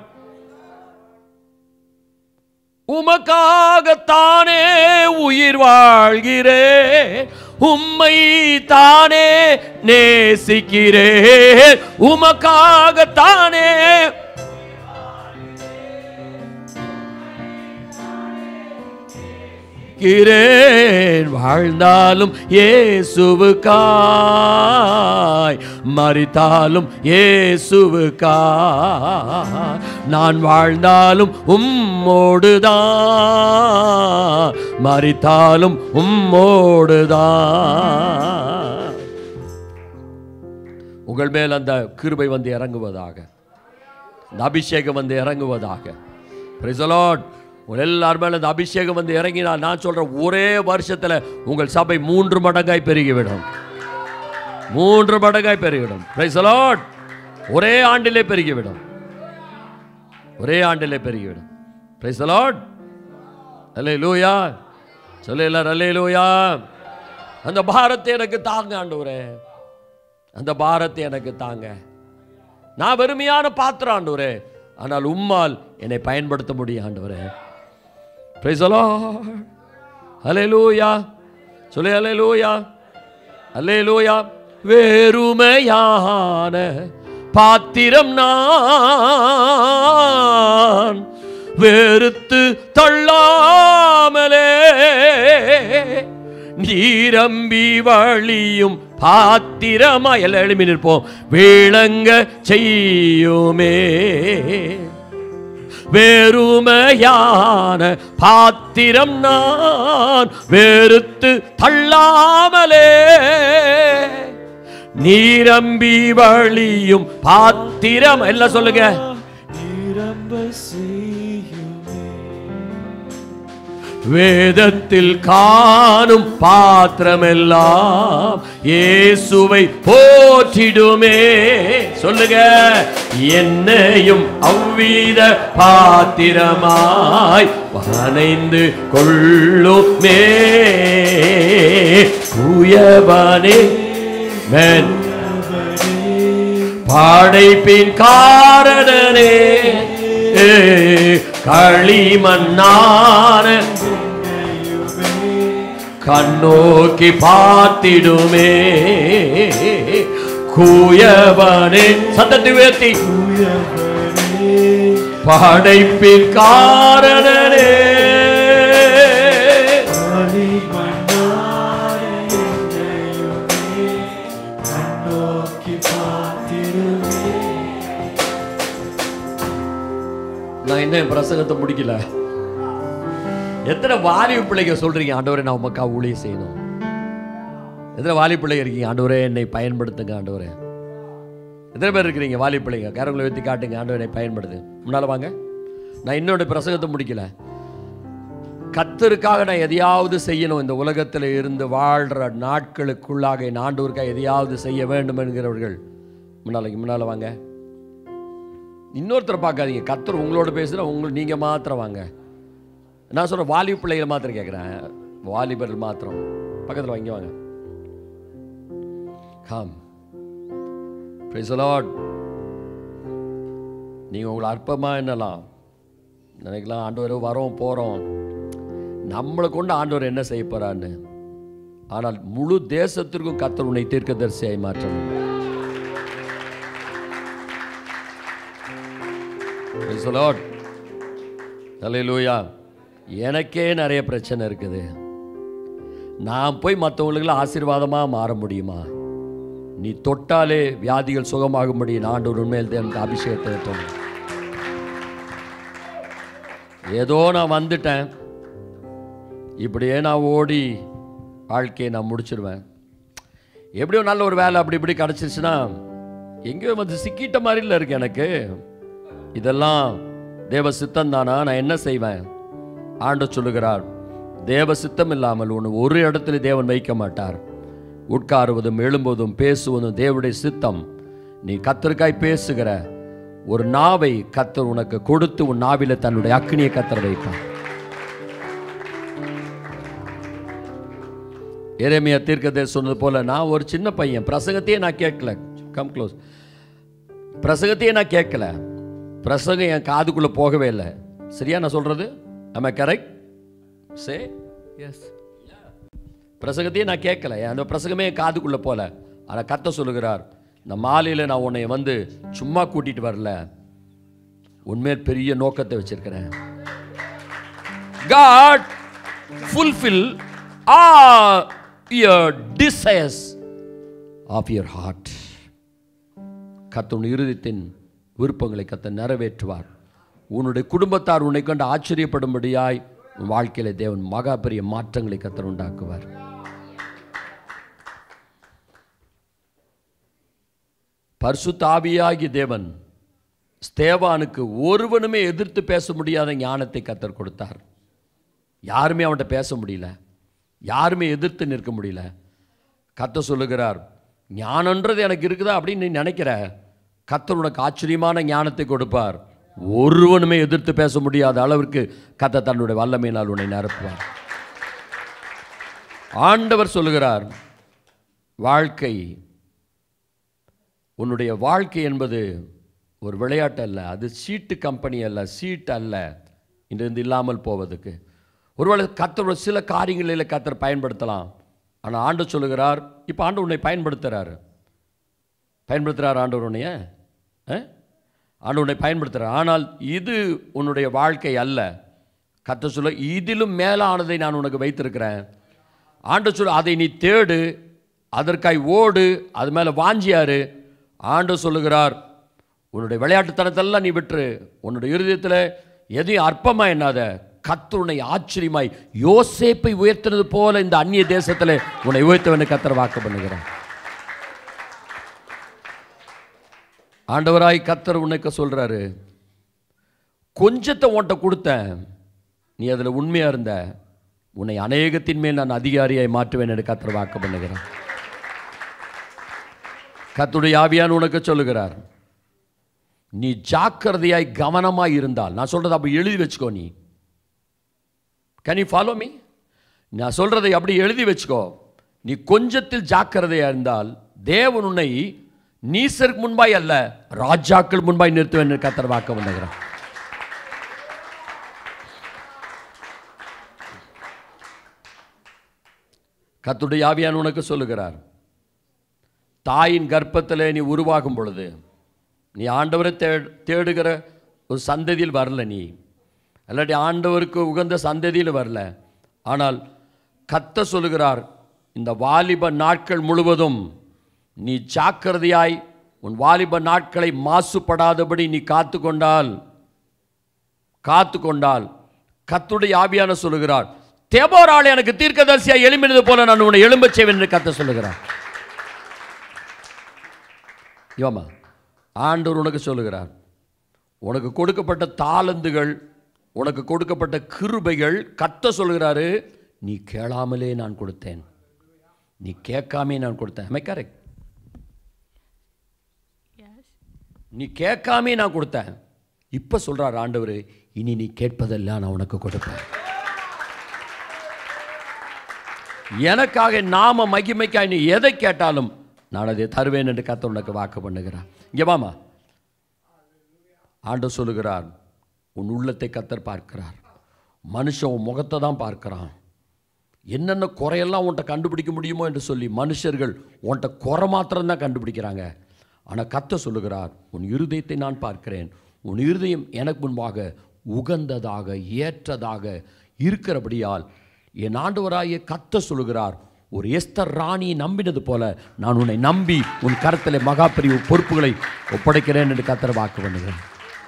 Speaker 2: உமக்காகத்தானே உயிர் வாழ்கிறேன், உம்மை தானே நேசிக்கிறேன். உமக்காகத்தானே வாழ்ந்தாலும் இயேசுவுக்காய், மரித்தாலும் இயேசுவுக்காய். நான் வாழ்ந்தாலும் உம்மோடுதான், மரித்தாலும் உம்மோடுதான். உங்கள் மேல் அந்த கிருபை வந்து இறங்குவதாக, இந்த அபிஷேகம் வந்து இறங்குவதாக. Price the Lord. உங்கள் எல்லார் மேலே அந்த அபிஷேகம் வந்து இறங்கினால் நான் சொல்கிறேன், ஒரே வருஷத்தில் உங்கள் சபை 3 மடங்காய் பெருகிவிடும், 3 மடங்காய் பெருகிவிடும். Price the lord. ஒரே ஆண்டிலே பெருகிவிடும், ஒரே ஆண்டிலே பெருகிவிடும். Price the lord. அல்லேலூயா சொல்லு எல்லாரும் அல்லேலூயா. அந்த பாரத்தை எனக்கு தாங்க ஆண்டவரே, அந்த பாரத்தை எனக்கு தாங்க. நான் வெறுமையான பாத்திரம் ஆண்டவரே, ஆனால் உம்மால் என்னை பயன்படுத்த முடியும் ஆண்டவரே. Price the lord. ஹல்லேலூயா சொல்லு ஹல்லேலூயா, ஹல்லேலூயா. வெறுமையான பாத்திரம் நான், வெறுத்து தள்ளாமலே நீரம்பி வழியும் பாத்திரமா. எல்லாம் எழுப்பி நிற்போம். விளங்க செய்யுமே. வெறுமையான பாத்திரம் நான், வெறுத்து தள்ளாமலே நீரம்பி வழியும் பாத்திரம். எல்லாம் சொல்லுங்க. வேதத்தில் காணும் பாத்திரமெல்லாம் இயேசுவை போற்றிடுமே. சொல்லுங்க, என்னையும் அவ்வித பாத்திரமாய் வனைந்து கொள்ளுமே. தூயவனே மேன் படைப்பின் காரணனே, களிமண்ணான கண்ணோக்கி பார்த்திடுமே. கூயவனே, சத்தத்தை உயர்த்தி, படைப்பின் காரணனே, நான் என்ன பிரசங்கத்தை முடிக்கல. எத்தனை வாலிப பிள்ளைங்க சொல்றீங்க, ஆண்டவரே நான் உமக்கா ஊழியம் செய்யணும்? எத்தனை வாலிப பிள்ளைங்க இருக்கீங்க, ஆண்டவரே என்னை பயன்படுத்துங்க ஆண்டவரே? எத்தனை பேர் இருக்கிறீங்க வாலிப பிள்ளைங்க? கரங்களை வைத்து காட்டுங்க, ஆண்டவரை பயன்படுத்து. முன்னால வாங்க. நான் இன்னொரு பிரசங்கத்தை முடிக்கல. கர்த்தருக்காக நான் எதையாவது செய்யணும், இந்த உலகத்தில் இருந்து வாழ்கிற நாட்களுக்குள்ளாக என் ஆண்டவருக்காக எதையாவது செய்ய வேண்டும் என்கிறவர்கள் முன்னால வாங்க. இன்னொருத்தரை பார்க்காதீங்க. கர்த்தர் உங்களோட பேசுகிற நீங்கள் மாத்திரம் வாங்க. நான் சொல்கிறேன், வாலிப பிள்ளைகளை மாத்திரம் கேட்குறேன், வாலிபர்கள் மாத்திரம் பக்கத்தில் வாங்கி வாங்க. Come, praise the lord. நீங்கள் உங்களை அற்பமாக என்னலாம் நினைக்கலாம், ஆண்டவர் வரோம் போகிறோம், நம்மளை கொண்டு ஆண்டவர் என்ன செய்ய போகிறான்னு. ஆனால் முழு தேசத்திற்கும் கர்த்தர் உன்னை தீர்க்கதரிசியாய் மாற்றணும். Praise the lord. ஹல்லேலூயா. எனக்கே நிறைய பிரச்சனை இருக்குது. நான் போய் மற்றவங்களுக்கு ஆசீர்வாதமாக மாற முடியுமா? நீ தொட்டாலே வியாதிகள் சுகமாகும்படி ஆண்டவர் உண்மையில் எனக்கு அபிஷேகத்தை ஏற்றணும். ஏதோ நான் வந்துட்டேன், இப்படியே நான் ஓடி வாழ்க்கையை நான் முடிச்சிடுவேன். எப்படியோ நல்ல ஒரு வேலை அப்படி இப்படி கிடச்சிருச்சுன்னா எங்கேயோ வந்து சிக்கிட்ட மாதிரில இருக்கு எனக்கு. இதெல்லாம் தேவ சித்தம் தானா? நான் என்ன செய்வேன்? ஆண்டவர் சொல்லுகிறார், தேவ சித்தம் இல்லாமல் ஒன்று ஒரு இடத்துல தேவன் வைக்க மாட்டார். உட்காருவதும் எழும்புவதும் பேசுவதும் தேவனுடைய சித்தம். நீ கர்த்தருக்காய் பேசுகிற ஒரு நாவை கர்த்தர் உனக்கு கொடுத்து உன் நாவில தன்னுடைய அக்கினியை கர்த்தர் வைப்பார். எரேமியா தீர்க்கதரிசி சொன்னது போல, நான் ஒரு சின்ன பையன், பிரசங்கத்தையே நான் கேட்கல. Come close. பிரசங்கத்தையே நான் கேட்கல. பிரசங்கம் என் காதுக்குள்ள போகவே இல்லை. சரியா நான் சொல்றது? am I correct? say yes. பிரசங்கத்தையே நான் கேட்கல, அந்த பிரசங்கமே என் காதுக்குள்ள போல. ஆனால் கர்த்தர் சொல்லுகிறார், இந்த மாலையில் நான் உன்னை வந்து சும்மா கூட்டிட்டு வரல, உண்மையில் பெரிய நோக்கத்தை வச்சிருக்கிறேன். God fulfill all your desires of your heart. கர்த்தர் இருதயத்தின் விருப்பங்களை கர்த்தர் நிறைவேற்றுவார். உன்னுடைய குடும்பத்தார் உன்னை கண்டு ஆச்சரியப்படும்படியாய் உன் வாழ்க்கையில தேவன் மகா பெரிய மாற்றங்களை கர்த்தர் உண்டாக்குவார். பரிசுத்த ஆவியாகிய தேவன் ஸ்தேவானுக்கு ஒருவனுமே எதிர்த்து பேச முடியாத ஞானத்தை கர்த்தர் கொடுத்தார். யாருமே அவன்கிட்ட பேச முடியல, யாருமே எதிர்த்து நிற்க முடியல. கர்த்தர் சொல்லுகிறார், ஞானன்றது எனக்கு இருக்குதா அப்படின்னு நீ நினைக்கிற, கர்த்தர் உனக்கு ஆச்சரியமான ஞானத்தை கொடுப்பார். ஒருவனுமே எதிர்த்து பேச முடியாத அளவிற்கு கர்த்தர் தன்னுடைய வல்லமையினால் உன்னை நிரப்புவார். ஆண்டவர் சொல்லுகிறார், வாழ்க்கை, உன்னுடைய வாழ்க்கை என்பது ஒரு விளையாட்டு அல்ல, அது சீட்டு கம்பெனி அல்ல, சீட் அல்ல இன்றிருந்து இல்லாமல் போவதுக்கு. ஒருவேளை கர்த்தரோட சில காரியங்களில் கர்த்தர் பயன்படுத்தலாம். ஆனால் ஆண்டவர் சொல்லுகிறார், இப்போ ஆண்டவர் உன்னை பயன்படுத்துகிறார் ஆண்டவர் உன்னைய ஆண்டவர் உன்னை பயன்படுத்துகிறார். ஆனால் இது உன்னுடைய வாழ்க்கை அல்ல. கர்த்தர் சொல்ல, இதிலும் மேலானதை நான் உனக்கு வைத்திருக்கிறேன். ஆண்டவர் சொல்ல, அதை நீ தேடு, அதற்காய் ஓடு, அது மேலே வாஞ்சியாரு. ஆண்டவர் சொல்லுகிறார், உன்னுடைய விளையாட்டுத்தனத்தெல்லாம் நீ விட்டுரு, உன்னுடைய இருதயத்தில் எதையும் அற்பமாக எண்ணாத. கர்த்தர் உன்னை ஆச்சரியமாய் யோசேப்பை உயர்த்தினது போல இந்த அந்நிய தேசத்தில் உன்னை உயர்த்தவனை கர்த்தர் வாக்கு பண்ணுகிறார். ஆண்டவராய் கர்த்தர் உனக்கு சொல்றாரு, கொஞ்சத்தை உன்கிட்ட கொடுத்தேன், நீ அதில் உண்மையாக இருந்த, உன்னை அநேகத்தின் மேல் நான் அதிகாரியாய் மாற்றுவேன் என்று கர்த்தர் வாக்கு பண்ணுகிறார். கர்த்தருடைய ஆவியானவர் உனக்கு சொல்லுகிறார், நீ ஜாக்கிரதையாய் கவனமாய் இருந்தால், நான் சொல்றதை அப்படி எழுதி வச்சுக்கோ. நீ கேன் யூ ஃபாலோ மீ? நான் சொல்றதை அப்படி எழுதி வச்சுக்கோ. நீ கொஞ்சத்தில் ஜாக்கிரதையா இருந்தால் தேவன் உன்னை நீசருக்கு முன்பாய் அல்ல, ராஜாக்கள் முன்பாய் நிறுத்துவேன் என்று கர்த்தர் வாக்கு பண்ணுகிறார். கர்த்தருடைய ஆவியானவர் உனக்கு சொல்லுகிறார், தாயின் கர்ப்பத்திலே நீ உருவாகும் பொழுது நீ ஆண்டவரை தேடுகிற ஒரு சந்ததியில் வரல, நீ இல்லாட்டி ஆண்டவருக்கு உகந்த சந்ததியில் வரல. ஆனால் கர்த்தர் சொல்லுகிறார், இந்த வாலிப நாட்கள் முழுவதும் நீ ஜாக்கிரதையாய் உன் வாலிப நாட்களை மாசுபடாதபடி நீ காத்துக்கொண்டால் கர்த்தருடைய ஆவியானவர் சொல்லுகிறார், தேபோரால் எனக்கு தீர்க்கதரிசியாய் எழும்பினது போல நான் உன்னை எழும்பச் செய்வேன் என்று கர்த்தர் சொல்லுகிறார். யோமா, ஆண்டவர் உனக்கு சொல்லுகிறார், உனக்கு கொடுக்கப்பட்ட தாளந்துகள், உனக்கு கொடுக்கப்பட்ட கிருபைகள், கர்த்தர் சொல்லுகிறாரு, நீ கேளாமலே நான் கொடுத்தேன், நீ கேட்காமே நான் கொடுத்தேன். am I correct? நீ கேட்காமே நான் கொடுத்தேன். இப்ப சொல்றார் ஆண்டவர், இனி நீ கேட்பதெல்லாம் நான் உனக்கு கொடுப்பேன். எனக்காக நாம மகிமைக்காய் நீ எதை கேட்டாலும் நான் அதை தருவேன் என்று கர்த்தர் உனக்கு வாக்கு பண்ணுகிறார். இங்கே வாமா, ஆண்டவர் சொல்லுகிறார், உன் உள்ளத்தை கர்த்தர் பார்க்கிறார். மனுஷன் உன் முகத்தை தான் பார்க்கிறான். என்னென்ன குறையெல்லாம் உன்கிட்ட கண்டுபிடிக்க முடியுமோ என்று சொல்லி மனுஷர்கள் உன்கிட்ட குறை மாத்திரம் தான் கண்டுபிடிக்கிறாங்க. ஆனால் கர்த்தர் சொல்லுகிறார், உன் இருதயத்தை நான் பார்க்கிறேன். உன் இருதயம் எனக்கு முன்பாக உகந்ததாக ஏற்றதாக இருக்கிறபடியால் என் ஆண்டவராகிய கர்த்தர் சொல்லுகிறார், ஒரு எஸ்தர் ராணியை நம்பினது போல நான் உன்னை நம்பி உன் கரத்திலே மகா பெரிய பொறுப்புகளை ஒப்படைக்கிறேன் என்று கர்த்தர் வாக்கு பண்ணுகிறேன்.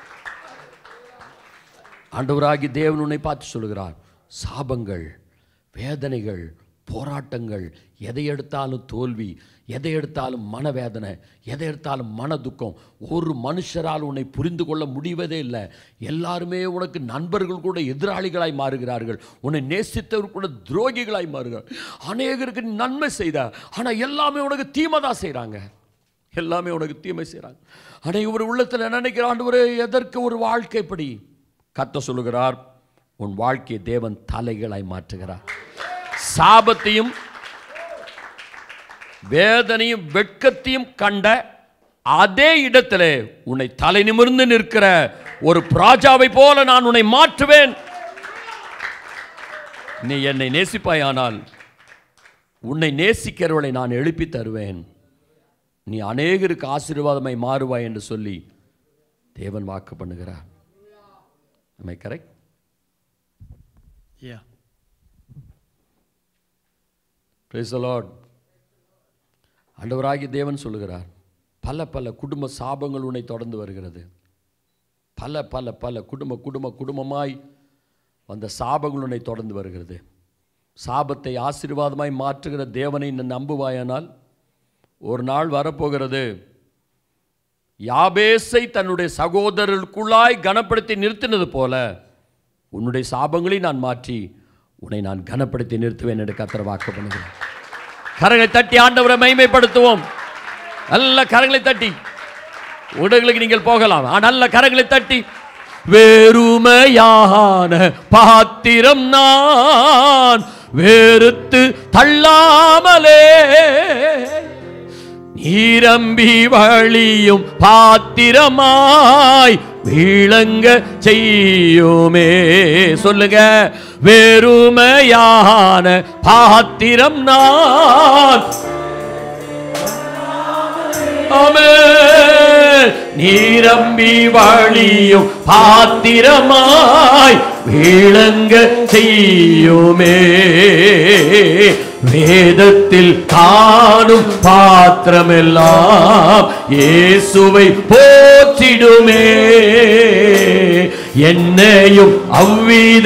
Speaker 2: ஆண்டவராகிய தேவன் உன்னை பார்த்து சொல்லுகிறார், சாபங்கள், வேதனைகள், போராட்டங்கள், எதை எடுத்தாலும் தோல்வி, எதை எடுத்தாலும் மனவேதனை, எதை எடுத்தாலும் மன துக்கம், ஒரு மனுஷரால் உன்னை புரிந்து கொள்ள முடிவதே இல்லை. எல்லாருமே உனக்கு நண்பர்கள் கூட எதிராளிகளாய் மாறுகிறார்கள், உன்னை நேசித்தவர் கூட துரோகிகளாய் மாறுகிறார்கள். அநேகருக்கு நன்மை செய்த, ஆனால் எல்லாமே உனக்கு தீமை தான் செய்கிறாங்க, எல்லாமே உனக்கு தீமை செய்கிறாங்க. ஆனால் இவர் உள்ளத்தில் நினைக்கிறான், ஒரு எதற்கு ஒரு வாழ்க்கைப்படி கர்த்தர் சொல்லுகிறார், உன் வாழ்க்கையை தேவன் தலைகளாய் மாற்றுகிறார். சாபத்தையும் வேதனையும் வெட்கத்தையும் கண்ட அதே இடத்திலே உன்னை தலை நிமிர்ந்து நிற்கிற ஒரு ராஜாவை போல நான் உன்னை மாற்றுவேன். நீ என்னை நேசிப்பாயானால் உன்னை நேசிக்கிறவளை நான் எழுப்பி தருவேன், நீ அநேகருக்கு ஆசீர்வாதமாய் மாறுவாய் என்று சொல்லி தேவன் வாக்கு பண்ணுகிறார். Am I correct?
Speaker 1: Yeah.
Speaker 2: Praise the Lord. ஆண்டவராகிய தேவன் சொல்லுகிறார், பல பல குடும்ப சாபங்கள் உன்னை தொடர்ந்து வருகிறது. பல பல பல குடும்பமாய் அந்த சாபங்கள் உன்னை தொடர்ந்து வருகிறது. சாபத்தை ஆசீர்வாதமாய் மாற்றுகிற தேவனை நம்புவாயானால் ஒரு நாள் வரப்போகிறது, யாபேசை தன்னுடைய சகோதரர்களுக்குள்ளாய் கனப்படுத்தி நிறுத்தினது போல உன்னுடைய சாபங்களை நான் மாற்றி உன்னை நான் கனப்படுத்தி நிறுத்துவேன் என்று கர்த்தர் வாக்கு பண்ணுகிறேன். கரங்களை தட்டி ஆண்டவரை மகிமைப்படுத்துவோம். நல்ல கரங்களை தட்டி உடலுக்கு நீங்கள் போகலாம். நல்ல கரங்களை தட்டி, வெறுமையான பாத்திரம் நான் வெறுத்து தள்ளாமலே நீரம்பி வழியும் பாத்திரமாய் விளங்க செய்யுமே. சொல்லுங்க, வெறுமையான பாத்திரம் நான், ஆமென், நீரம்பி வழியும் பாத்திரமாய் விளங்க செய்யுமே. வேதத்தில் காணும் பாத்திரமெல்லாம் இயேசுவை போற்றிடுமே. என்னையும் அவ்வித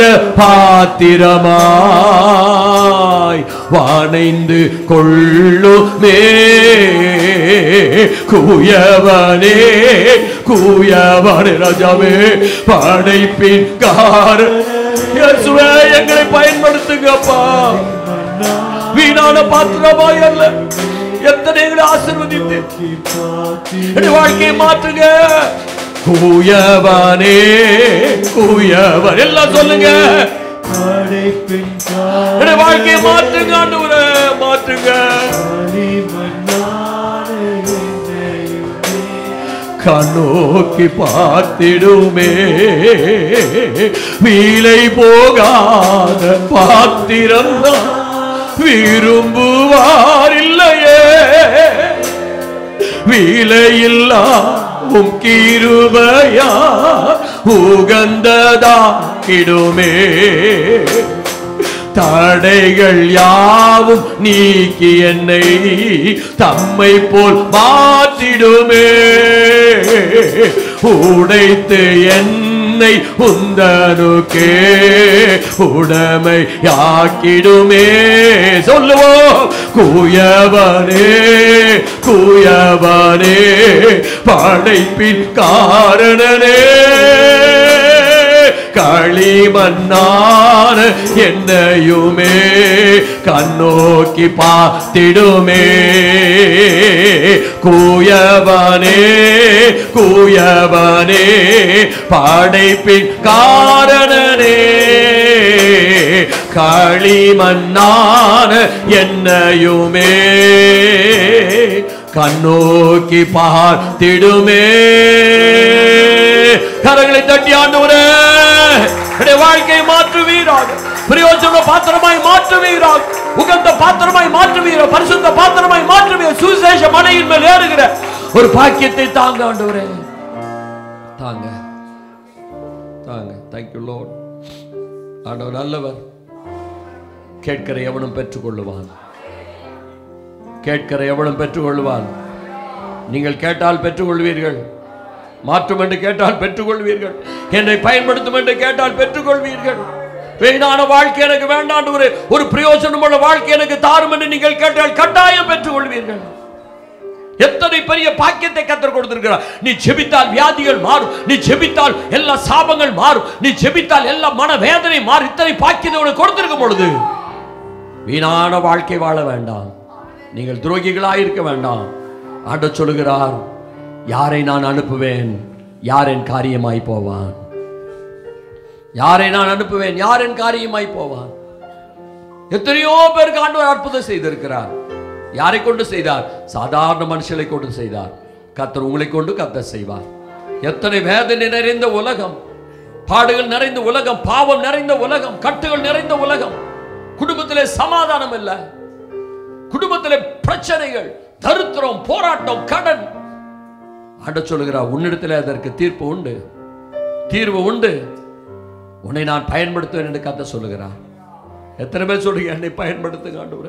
Speaker 2: பாத்திரமாய் வானைந்து கொள்ளுமே. கூயவனே கூயவனே ராஜாவே படைப்பின் எங்களை பயன்படுத்துங்கப்பா. வீணான பாத்திரமாய் அல்ல, எத்தனை ஆசீர்வதித்து வாழ்க்கையை மாற்றுங்க. கூயவனே கூயவன் எல்லாம் சொல்லுங்க. வாழ்க்கையை மாற்றுங்க ஆண்டவரே, மாற்றுங்க. கண்ணோக்கி பார்த்திடுமே வீலை போகாத பாத்திரம்தான் விரும்புவார் இல்லையே. வீலையில்லா உம் கிருபையா உகந்ததாக்கிடுமே. தடைகள் யாவும் நீக்கி என்னை தம்மை போல் மாற்றிடுமே. உடைத்து என்னை உந்தனுக்கே உடமையாக்கிடுமே. சொல்லுவோம். கூயவனே கூயவனே படைப்பின் காரணனே களிமண்ணான என்னையுமே கண்ணோக்கி பார்த்திடுமே. கூயவனே கூயவனே படைப்பின் காரணனே களிமண்ணான என்னையுமே கண்ணோக்கி பார்த்திடுமே. கரங்களை தட்டி ஆண்டவரே வாழ்க்கையை மாற்றுவீராக, பிரயோஜன பாத்திரமாய் மாற்றுவீராக, உகந்த பாத்திரமாய் மாற்றுவீராக, பரிசுத்த பாத்திரமாய் மாற்றுவீர. சுவிசேஷ மலையின் மேல் ஏறுகிற ஒரு பாக்கியத்தை தாங்க ஆண்டவரே, தாங்க தாங்க. Thank you Lord. ஆண்டவர் நல்லவர். கேட்கிற எவனும் பெற்றுக்கொள்ளுவான், கேட்கிற எவனும் பெற்றுக்கொள்வான். நீங்கள் கேட்டால் பெற்றுக்கொள்வீர்கள், மாற்றும் என்று கேட்டால் பெற்றுக்கொள்வீர்கள், என்னை பயன்படுத்தும் என்று கேட்டால் பெற்றுக்கொள்வீர்கள். வீணான வாழ்க்கை எனக்கு வேண்டாம், ஒரு பிரயோஜனமுள்ள வாழ்க்கை எனக்கு தாரும் என்று நீங்கள் கேட்டால் கட்டாயம் பெற்றுக்கொள்வீர்கள். எத்தனை பெரிய பாக்கியத்தை கர்த்தர் கொடுத்திருக்கிறார். நீ ஜெபித்தால் வியாதிகள் மாறும், நீ ஜெபித்தால் எல்லா சாபங்கள் மாறும், நீ ஜெபித்தால் எல்லா மனவேதனை மாறும். இத்தனை பாக்கியத்தை கொடுத்திருக்கும் பொழுது வீணான வாழ்க்கை வாழ வேண்டாம், நீங்கள் துரோகிகளாய் இருக்க வேண்டாம். ஆண்டவர் சொல்லுகிறார், யாரை நான் அனுப்புவேன், யார் என் காரியமாய் போவான். யாரை நான் அனுப்புவேன், யார் என் காரியமாய் போவான். எத்தனையோ பேருக்கு ஆண்டவர் அற்புதம் செய்திருக்கிறார். யாரை கொண்டு செய்தார்? சாதாரண மனுஷனை கொண்டு செய்தார். கர்த்தர் உங்களை கொண்டு கர்த்தர் செய்வார். எத்தனை வேதனை நிறைந்த உலகம், பாடுகள் நிறைந்த உலகம், பாவம் நிறைந்த உலகம், கட்டுகள் நிறைந்த உலகம், குடும்பத்திலே சமாதானம் இல்லை, குடும்பத்திலே பிரச்சனைகள், தரித்திரம், போராட்டம், கடன். ஆண்டவர் சொல்லுகிறார், உன்னிடத்தில் அதற்கு தீர்ப்பு உண்டு, தீர்வு உண்டு, உன்னை நான் பயன்படுத்துவேன் என்று கர்த்தர் சொல்லுகிறார். எத்தனை பேர் சொல்றீங்க, என்னை பயன்படுத்துங்க ஆண்டவரே,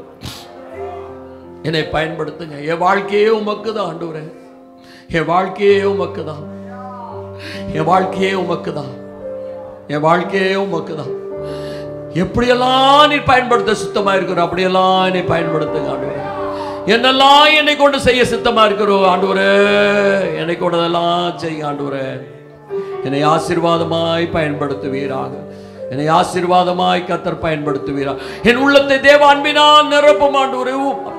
Speaker 2: என்னை பயன்படுத்துங்க. என் வாழ்க்கையே உமக்கு தான் ஆண்டவரே, என் வாழ்க்கையே உமக்கு தான், என் வாழ்க்கையே உமக்கு தான், என் வாழ்க்கையே உமக்கு தான். எப்படியெல்லாம் நீ பயன்படுத்த சுத்தமா இருக்கிறோம், அப்படியெல்லாம் என்னை பயன்படுத்துங்க ஆண்டவரே. என்னெல்லாம் என்னை கொண்டு செய்ய சித்தமா இருக்கிறோம் ஆண்டவரே, என்னை கொண்டதெல்லாம் செய்ய ஆண்டவரே. என்னை ஆசீர்வாதமாய் பயன்படுத்துவீராக, என்னை ஆசீர்வாதமாய் கர்த்தர் பயன்படுத்துவீராக. என் உள்ளத்தை தேவ அன்பினால் நிரப்பும் ஆண்டவரே.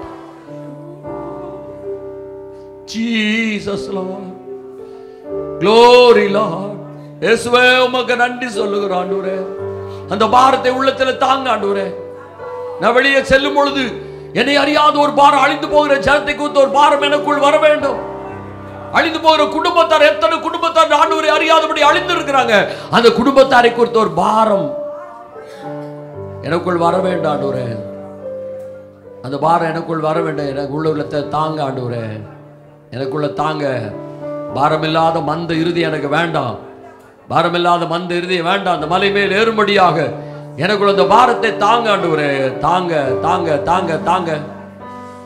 Speaker 2: Jesus Lord, glory Lord. இயேசுவே உமக்கு நன்றி சொல்லுகிறேன் ஆண்டவரே. அந்த பாரத்தை உள்ளத்தில் தாங்க ஆண்டவரே. நான் வெளியே செல்லும் பொழுது என்னை அறியாத ஒரு பாரம், அழிந்து போகிற ஜனத்தை குறித்த ஒரு பாரம் எனக்குள் வர வேண்டும். அழிந்து போகிற குடும்பத்தார், எத்தனை குடும்பத்தார் ஆண்டவரை அறியாதபடி அழிந்து இருக்கிறாங்க, அந்த குடும்பத்தாரை குறித்த ஒரு பாரம் எனக்குள் வர வேண்டும் ஆண்டவரே. அந்த பாரம் எனக்குள் வர வேண்டும். எனக்கு உள்ளத்தை தாங்க ஆண்டவரே, எனக்குள்ள தாங்க. பாரமில்லாத மந்த இறுதி எனக்கு வேண்டாம், பாரமில்லாத மந்த இறுதி வேண்டாம். அந்த மலை மேல் ஏறும்படியாக எனக்குள்ள அந்த பாரத்தை தாங்க ஆண்டவரே, தாங்க தாங்க தாங்க தாங்க.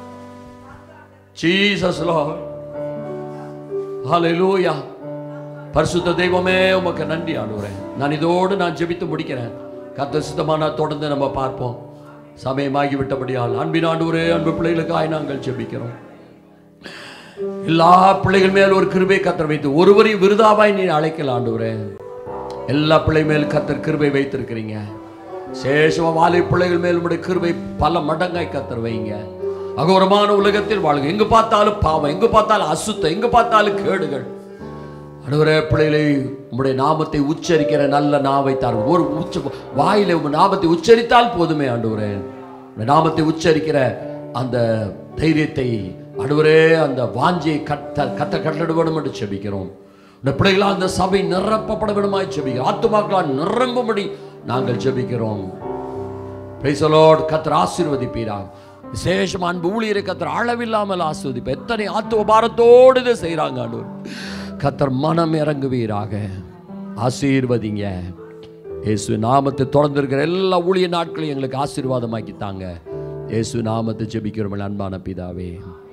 Speaker 2: Jesus Lord, hallelujah. பரிசுத்த தெய்வமே உமக்கு நன்றி ஆண்டவரே. நான் இதோடு நான் ஜெபித்து முடிக்கிறேன். கர்த்தர் சித்தமான தொடர்ந்து நம்ம பார்ப்போம். சமயமாகி விட்டபடியால் அன்பின் ஆண்டவரே, அன்பு பிள்ளைகளுக்காய் நாங்கள் ஜெபிக்கிறோம். எல்லா பிள்ளைகள் மேல் ஒரு கிருபை கர்த்தர் வைத்து ஒருவரையும் விருதாவாய் நீ அழைக்கல ஆண்டவரே. எல்லா பிள்ளை மேல் கர்த்தர் கிருபை வைத்திருக்கிறீங்க. சேஷமா வாலி பிள்ளைகள் மேல் உடைய கிருபை பல மடங்காய் கர்த்தர் வைங்க. அகோரமான உலகத்தில் வாழுங்க. எங்கு பார்த்தாலும் பாவம், எங்கு பார்த்தாலும் அசுத்தம், எங்கு பார்த்தாலும் கேடுகள். ஆண்டவரே, பிள்ளைகளை உம்முடைய நாமத்தை உச்சரிக்கிற நல்ல நாவை தாருங்க. ஒரு வாயில உங்க நாமத்தை உச்சரித்தால் போதுமே ஆண்டவரே. நாமத்தை உச்சரிக்கிற அந்த தைரியத்தை ஆண்டவரே, அந்த வாஞ்சியை கட்டளை வேணும் என்று ஜெபிக்கிறோம். இந்த பிள்ளைகளால் அந்த சபை நிரப்பப்பட வேண்டுமாய் ஜெபிக்கிறோம். ஆத்துமாக்களால் நிரம்பும்படி நாங்கள் ஜெபிக்கிறோம். Praise the lord. கர்த்தர் ஆசீர்வதிப்பீராக. விசேஷம் அன்பு ஊழியரை கர்த்தர் அளவில்லாமல் ஆசீர்வதிப்பார். எத்தனை ஆத்தும பாரத்தோடு இதை செய்கிறாங்க ஆண்டவர். கர்த்தர் மனம் இறங்குவீராக. ஆசீர்வதிங்க. இயேசு நாமத்தை தொடர்ந்திருக்கிற எல்லா ஊழிய நாட்களையும் எங்களுக்கு ஆசீர்வாதமாக்கி தாங்க. இயேசு நாமத்தை ஜெபிக்கிறோம் அன்பான பிதாவே.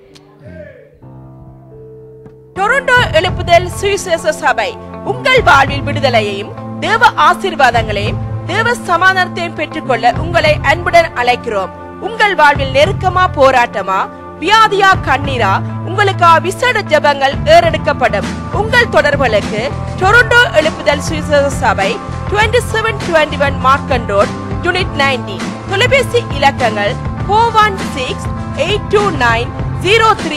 Speaker 4: டொரண்டோ எழுப்புதல் சுவிசேஷ சபை உங்கள் வாழ்வில் விடுதலையையும் தேவ ஆசீர்வாதங்களையும் தேவ சமாதானத்தையும் பெற்றுக்கொள்ள உங்களை அன்புடன் அழைக்கிறோம். உங்கள் வாழ்வில் நெருக்கமா, போராட்டமா, வியாதியா, கண்ணீரா, உங்களுக்கு விசேட ஜெபங்கள் ஏறெடுக்கப்படும். உங்கள் தொடர்புகளுக்கு டொரண்டோ எழுப்புதல் சுவிசேஷ சபை 2721 மார்க்கன் ரோட், யூனிட் 90. தொலைபேசி இலக்கங்கள்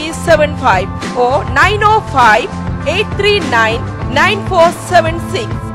Speaker 4: 416-829-0375 or 905-839-9476.